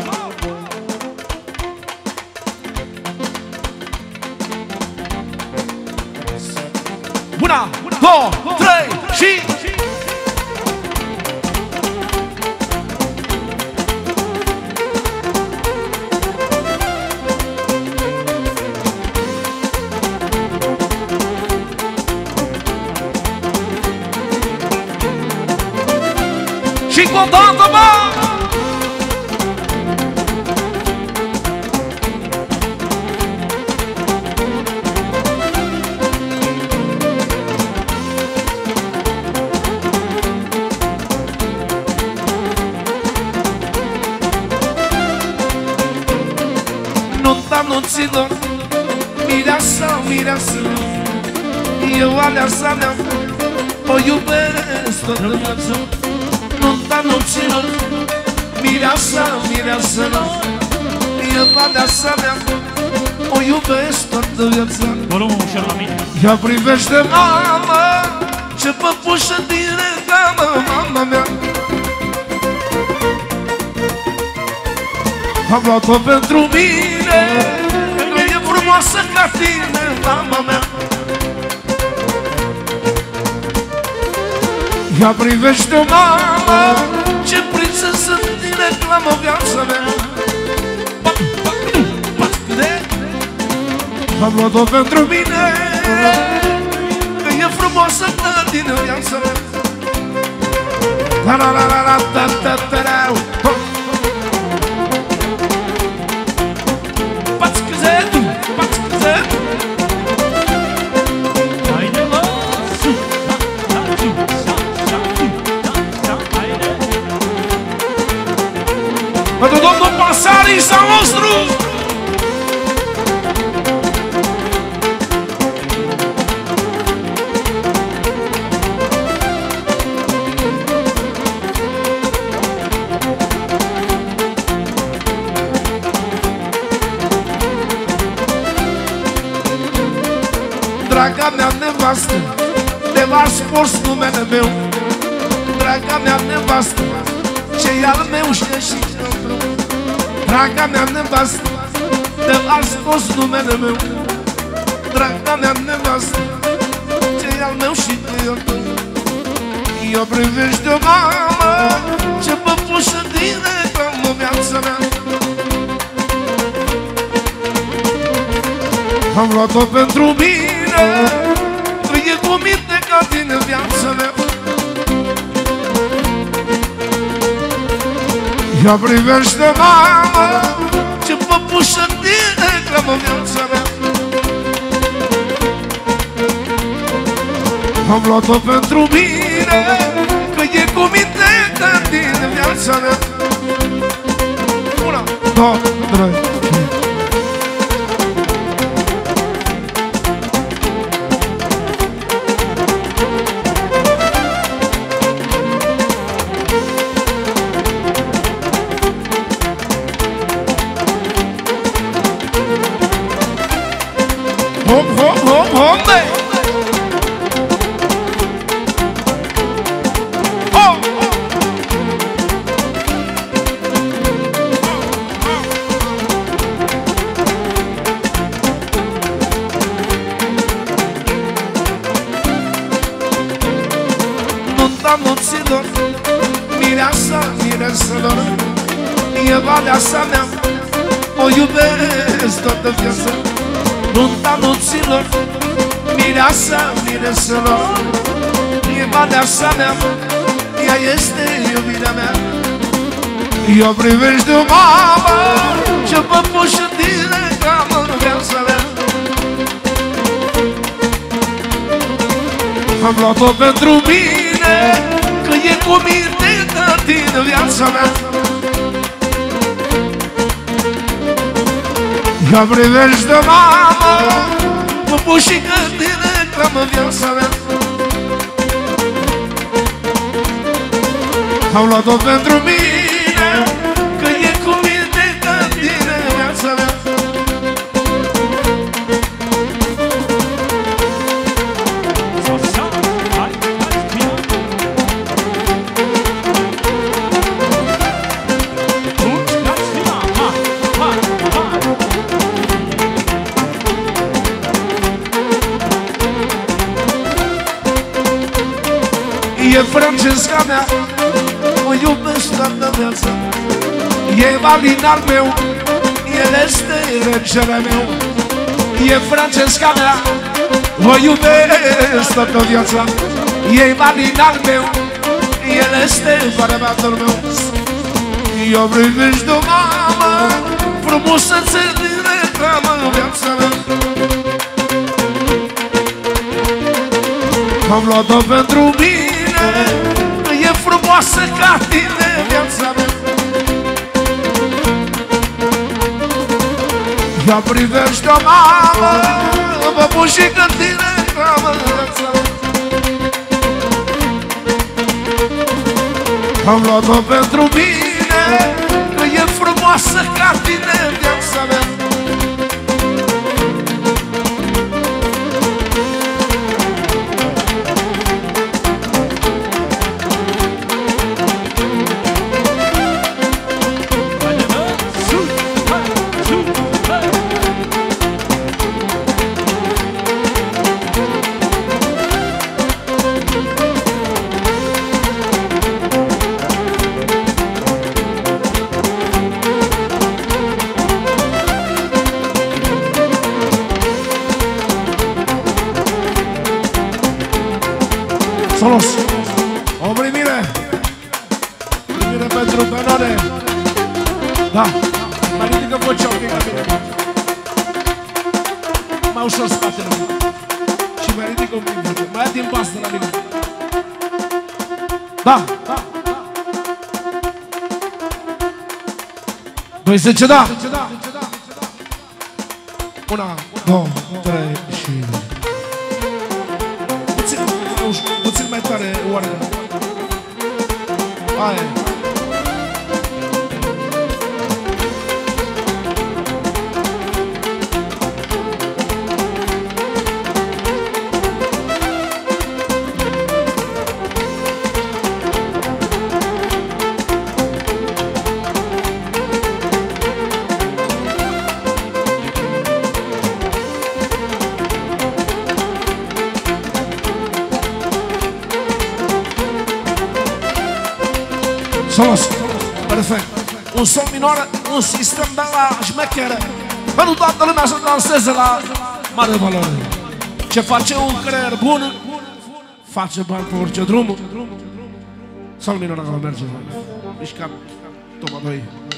1, 2, 3 și... Și cu o dată, bă! Nunta nunților, mireasa, mireasă, eu aleasa mea, o iubesc toată viața. Nunta nunților, mireasa, mireasă, eu aleasa mea, o iubesc toată viața. Volumul ușor la mine. Ea privește mama, ce păpușă tine ca mama mea. Am luat-o pentru mine, că e frumoasă ca tine, mama mea. Ea privește mama, ce prințesă tine clamă viața mea. Am luat-o pentru mine, că e frumoasă din viața mea. Pați-căzetu, pați-căzetu. Haide mă, su, da, su, da, haide. Pentru domnul Pasarisa nostru. Draga mea nevastă, de v-aș spus numele meu. Draga mea nevastă, ce-i al meu știe și ce-al meu. Draga mea nevastă, de v-aș spus numele meu. Draga mea nevastă, ce-i al meu și ce-i al meu. Eu privești o mamă, ce păpușă tine ca viața mea. Am luat-o pentru mine, trăie cu minte ca tine viața mea. Ia privește, mamă, ce păpușă tine ca viața mea. Am luat-o pentru mine, trăie cu minte ca tine viața mea. Una, două, trei. Hop, hop, hop, hop, băi! Oh! Nunta nopților, mireasa, mireselor, e valeasa mea, o iubesc toată viața. Nunta nopților, mireasa, mireselor, e valeasa mea, ea este iubirea mea. Eu privești o mamă, ce păpușă tine ca în viața mea. Am luat-o pentru mine, că e cu minte ca tine viața mea. Că privești de mamă, păpușică tine clamă viața mea. Am luat-o pentru mine, că e cu minte ca tine viața mea. E Francesca mea, o iubesc toată viața. E Valin al meu, el este regele meu. E Francesca mea, o iubesc toată viața. E Valin al meu, el este bărbatul meu. Eu privești o mamă, frumusețe din reclamă în viața mea. Am luat-o pentru mine, că e frumoasă ca tine viața mea. Ia privește o mamă, păpușică tine ca viața mea. Am luat-o pentru mine, că e frumoasă ca tine viața mea. Solos. O primire. Primire pentru Benone. Da. Mai ridică vocea un pic la mine. Mai ușor spatele. Și mai ridică un pic vocea. Mai ia din bastă la mine. Da. 12, da. 1, 2, 3 și... Puțin mai tare, oare. Hai. Solos, perfect. Un sol minor, un sistem de la șmecheră. Pentru toată lumea să danseze la mare valoare. Ce face un creier bun, face bani pe orice drum. Sol minor acolo merge. Mișcam, toma 2.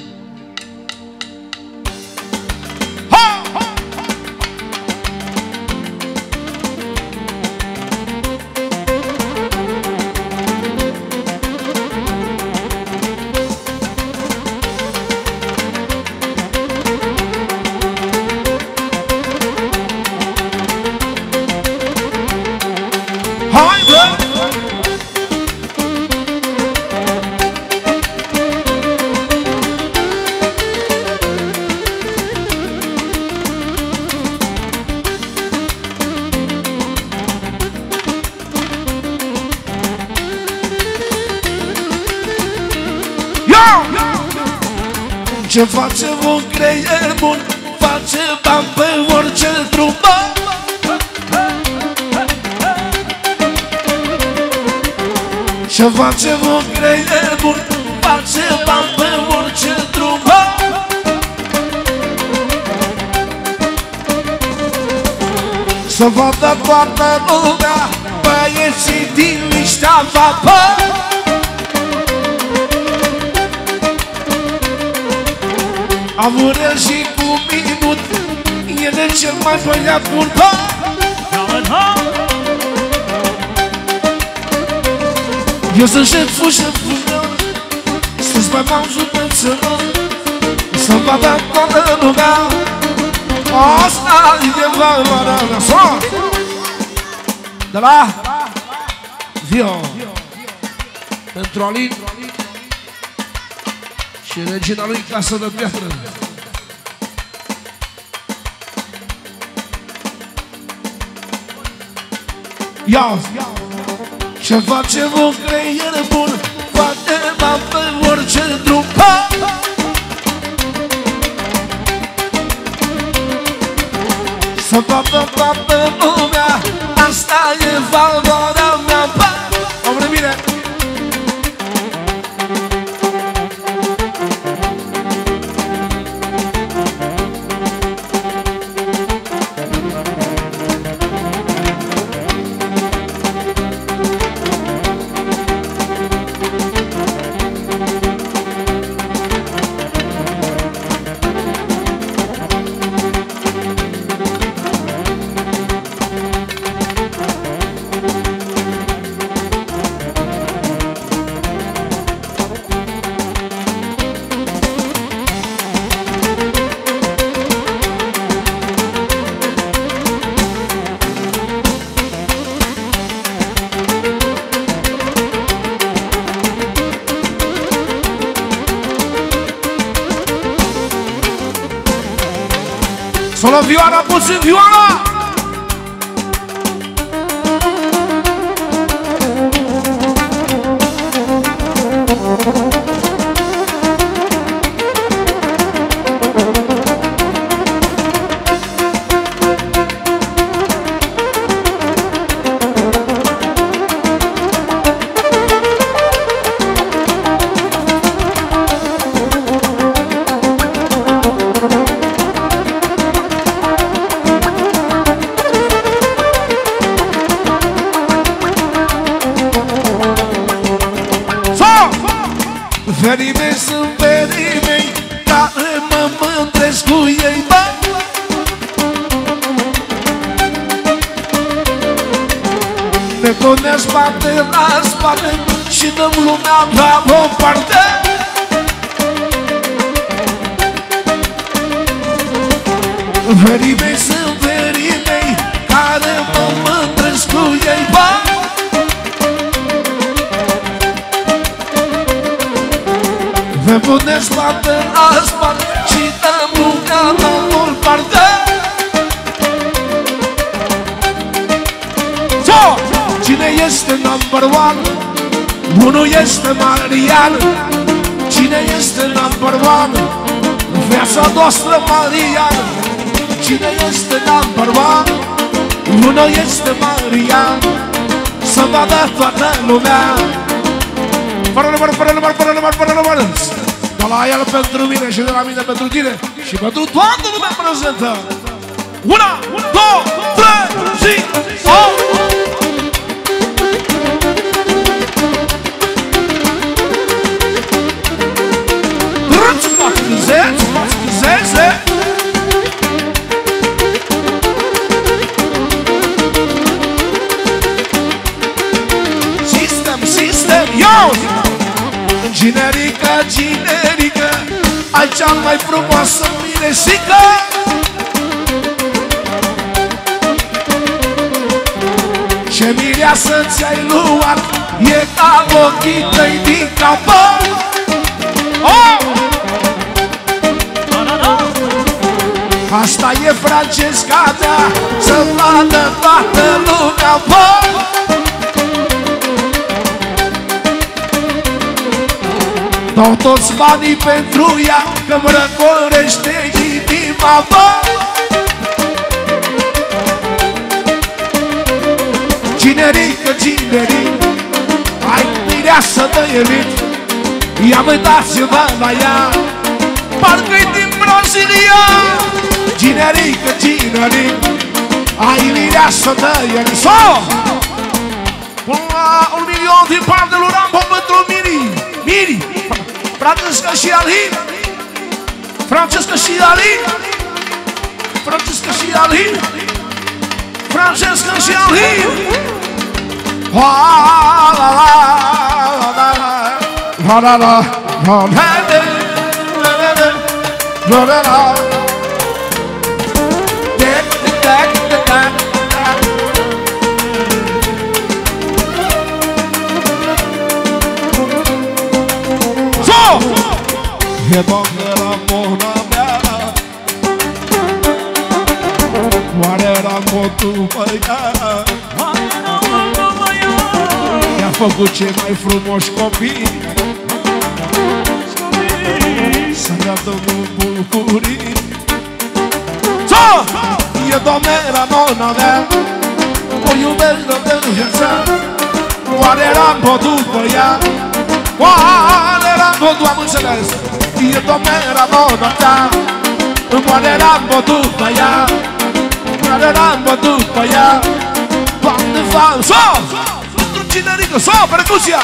Ce face un creier bun, face bani pe orice drum. Ce face un creier bun, face bani pe orice drum. Să vadă toată lumea, băieții din niște vapă. Avură și cu minut, el e cel mai băiat bun. Eu sunt șeful meu, să-ți mai m-am județelor, să-mi vadă toată lumea. Asta e valoarea mea. Son! De la Vio pentru Alin și regina lui Casă de Piatră. Ia! Ce face un creier bun, poate bani pe orice drum. Să vadă toată lumea, asta e valoarea mea. Omule bine! Solo viola, puțin viola! Verii mei sunt verii mei, care mă mândresc cu ei, bă. Ne punem spate la spate și dăm lumea la o parte. Verii mei sunt verii mei, care mă mândresc cu ei, bă. Ne punem spate la spate și dăm lumea la o parte. Cine este number one? Unul este Marian. Cine este number one? Viața noastră Marian. Cine este number one? Unul este Marian. Să vadă toată lumea. Fără număr, fără număr, fără număr, fără număr. De la el pentru mine și de la mine pentru tine și pentru toată lumea prezentă. Una, două, trei și o! Zeze. Sistem, yo! Generică, generică, ai cea mai frumoasă miresică. Ce mireasă ți-ai luat, e ca ochii tăi din capă. Oh! Asta e Francesca mea, să vadă toată lumea, bă. Dau toți banii pentru ea, că-mi răcorește inima, bă. Generică, generic, ai mireasă de elit. Ia uitați-vă la ea, parcă-i din Brazilia. Generică, generic, ai mireasă de elit. Un milion din partea lui Rambo pentru Miri, Francesca și Alin, Francesca și Alin, Francesca și Alin, Francesca și Alin. E doamnă Ramona mea, oare Ramon după ea? I-a făcut cei mai frumoși copii, să ne dăm bucurii. E doamnă Ramona mea, o iubesc de viața, oare Ramon după ea? Oare Ramon, tu am înțeles? E doamne Ramona ta, moare Rambo după ea, moare Rambo după ea. Doamne, fac, so! Pentru generică, so, percuția!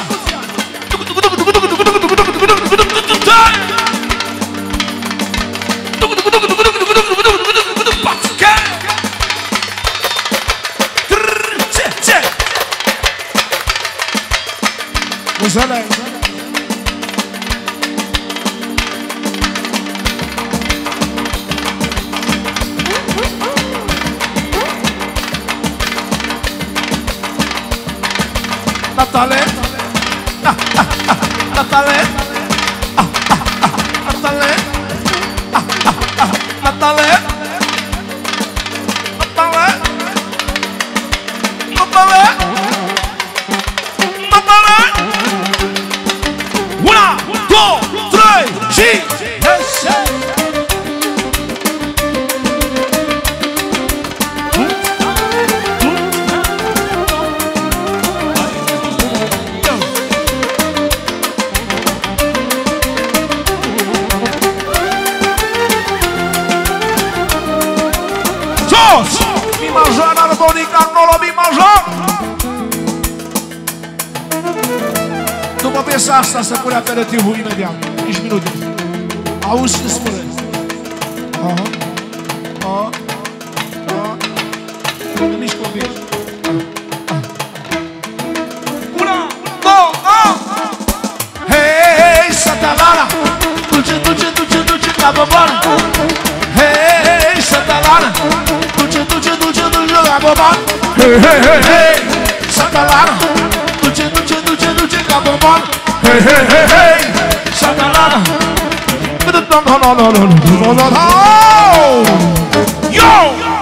Înțeleg! Natale, Natale, Natale, Natale, Natale, Natale, Natale. Una, două, trei și Mi major, armonica, nolo, mi major. asta se pune aperitivul imediat. 5 minute. Auzi ce spune. Nici copii. Una, două, hei, satalana, duce, duce, duce, duce ca bobană. Hei, satalana, duce, duce, duce, duce ca bobană. Hei, hei, hei, hei, satalana, duce, duce, duce, duce ca bobană. Hei, hei, hei, hei, satalana. Yo!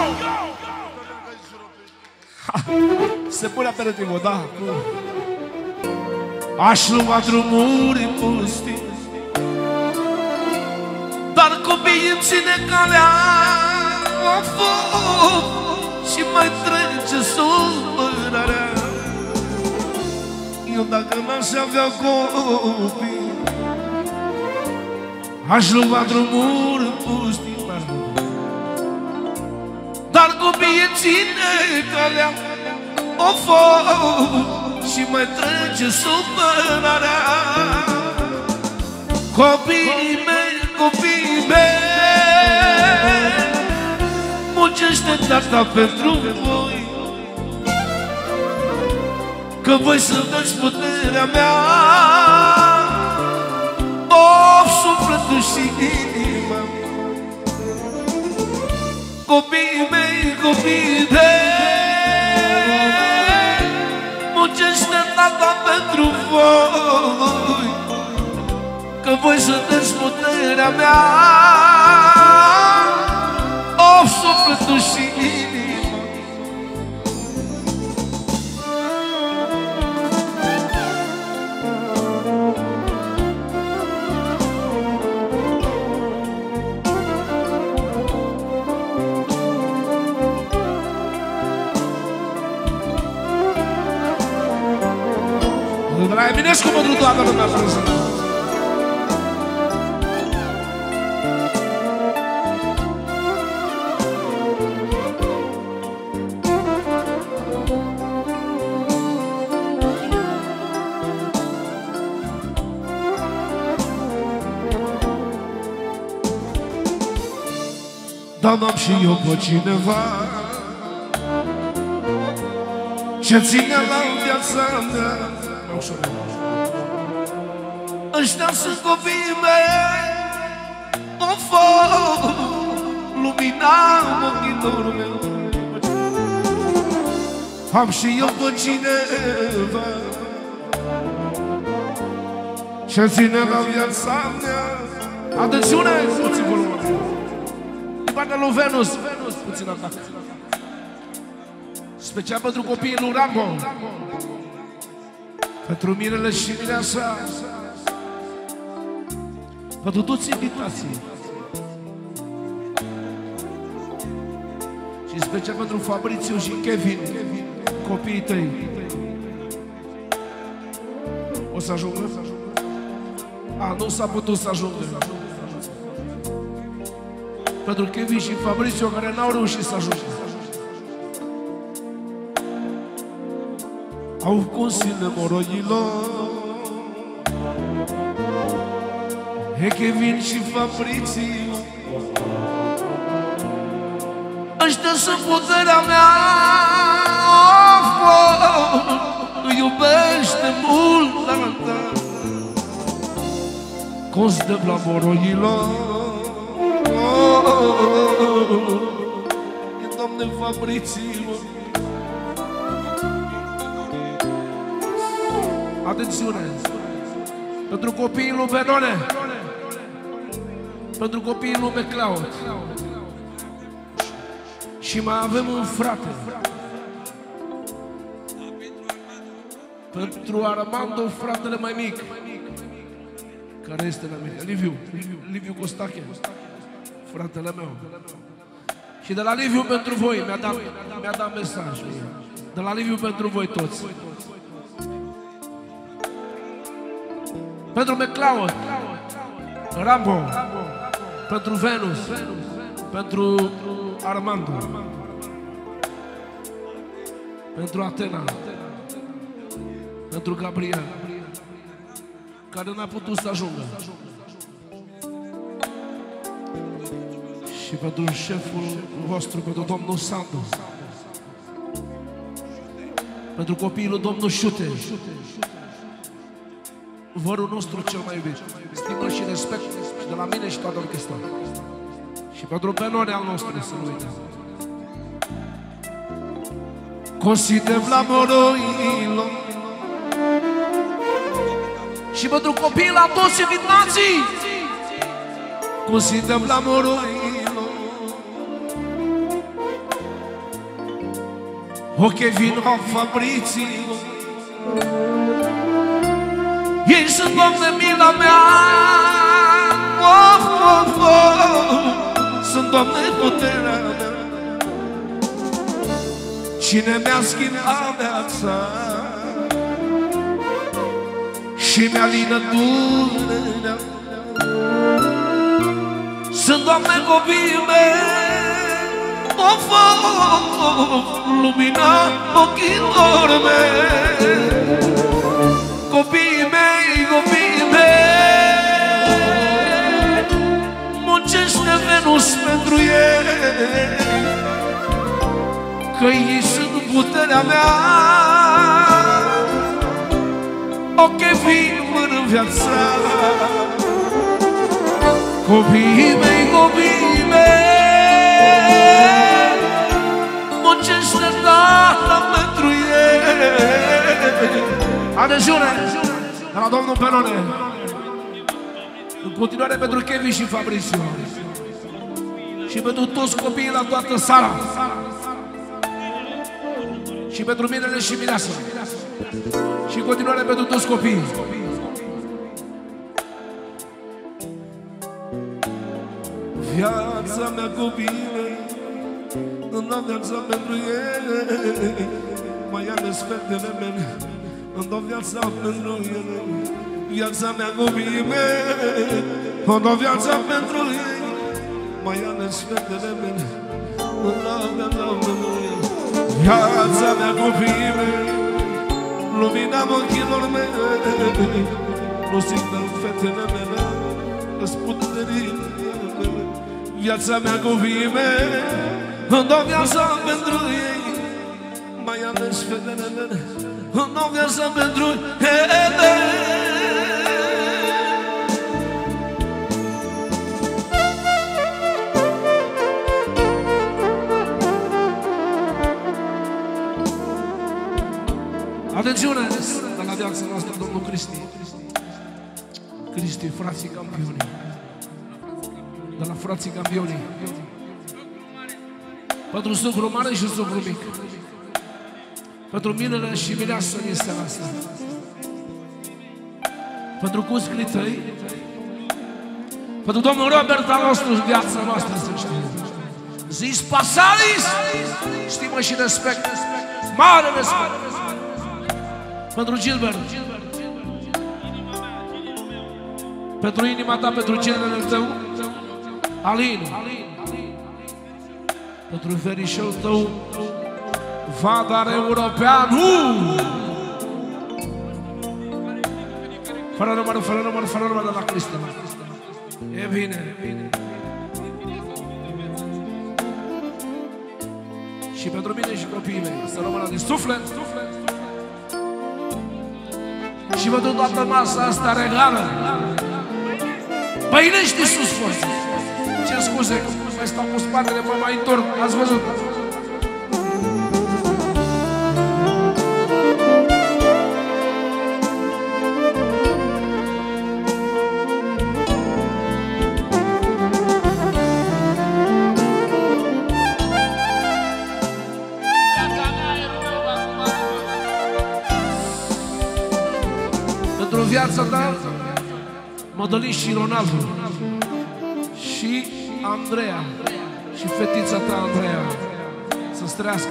Se pune aperitivul, da? Aș lua drumuri pustii, dar copiii îmi ține calea la foc și mai trece supărarea. Eu dacă n-aș avea copii, aș lua drumuri pustii, dar copiii îmi ține calea o foc și mai trece supărarea. Copiii mei, muncește tata pentru voi, că voi sunteți puterea mea, sufletul și inima. Copiii mei, muncește tata pentru voi, că voi sunteți puterea mea, sufletul și inima. La Eminescu pentru toată lumea prezentă. Dar n-am și eu pe cineva ce ține la viața mea. Ăștia sunt copiii mei, o foc, lumina în ochilor meu. Am și eu pe cineva ce ține la viața mea. Atențiune, puțin volumul. Din partea lui Venus, puțin atac. Special pentru copiii lui Rambo, pentru Mirele și Mireasa, pentru toți invitații și special pentru Fabrițiu și Kevin, copiii tăi. O să ajungă? A, nu s-a putut să ajungă. Pentru Kevin și Fabrițiu, care n-au reușit să ajungă. Au consile moroilor, e Kevin și Fabrițiu. Ăștia sunt puterea mea, îi iubește mult, da. Constă la moroilor, e Doamne Fabrițiu. Atențiune! Pentru copiii lui Benone, pentru copiii lui McLeod. Și mai avem un frate. Pentru Armando, fratele mai mic, care este la mine, Liviu Costache, fratele meu. Și de la Liviu pentru voi, mi-a dat mesaj. De la Liviu pentru voi toți. Pentru McLeod, Rambo, pentru Venus, pentru Armando, pentru Atena, pentru Gabriel, care n-a putut să ajungă. Și pentru șeful vostru, pentru domnul Sandu, pentru copiii lui domnul Șute, vărul nostru cel mai iubit, stimă și respect de la mine și toată orchestra. Și pentru penone al nostru, să nu uităm. Consider la moroilo Și pentru copiii la toți invitații, Consider la moroilo O che vino a Fabrizio ei sunt, Doamne, mila mea, Sunt, Doamne, puterea mea Cine mi-a schimbat viața Și mi-a lină durerea sunt, Doamne, copiii mei, Lumina ochilor mei copiii mei, muncește Venus pentru ei, Că ei sunt puterea mea O che vin în viața copiii mei, muncește Tata pentru ei. Adeziune de la domnul Penone, în continuare pentru Kevin și Fabrizio și pentru toți copiii la toată sala și pentru Mirele și Mireasa și în continuare pentru toți copiii. Viața mea copiii Îmi dau viața pentru ei Mai ales fetele mele Îmi dau viața pentru ele Viața mea copiii mei Îmi dau viața pentru ei Mai ales fetele mele Îmi dau viața pentru ei Viața mea copiii mei Lumina ochilor mei Nu simt în fetele mele Îți puterii mele Viața mea copiii mei Îmi dau viața pentru ei Mai ales fetele mele Îmi dau viața pentru ele Atențiune! De la viața noastră, domnul Cristi, frații campioni. De la frații campioni. Pentru sucru mare și sucru mic. Pentru Mirele și Mireasa din seara asta. Pentru cuscrii tăi. Pentru domnul Robert al nostru, viața noastră, să știi. Zis pasalis, stimă și respect. Mare respect. Pentru Gilbert. Pentru inima ta, pentru genele tău, Alin. Pentru verișul tău, Vadar European. Fără număr de la Cristi. E bine. Și pentru mine și copiii mei, să rămână din suflet. Și pentru toată masa asta regală. Băinești de sus fost. Ce scuze, că mai stau cu spatele, mă mai întorc. Ați văzut? Pentru viața ta, Mădălin și Ronaldo și Andreea și fetița ta, Andreea, să-ți trăiască.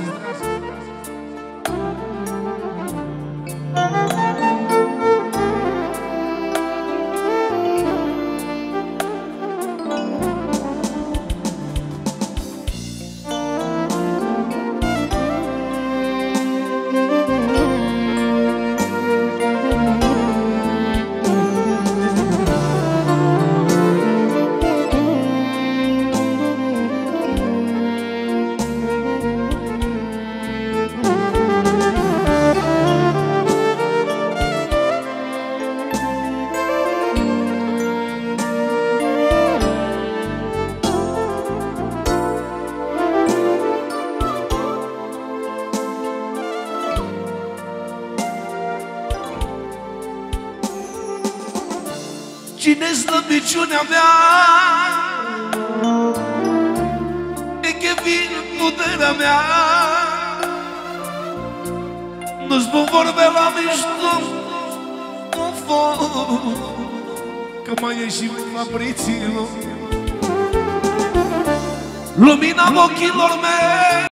Cine-i slăbiciunea mea? E că vin puterea mea. Nu spun vorbe la mișto, nu fac, că mai e și Fabrizio. Lumina ochilor mei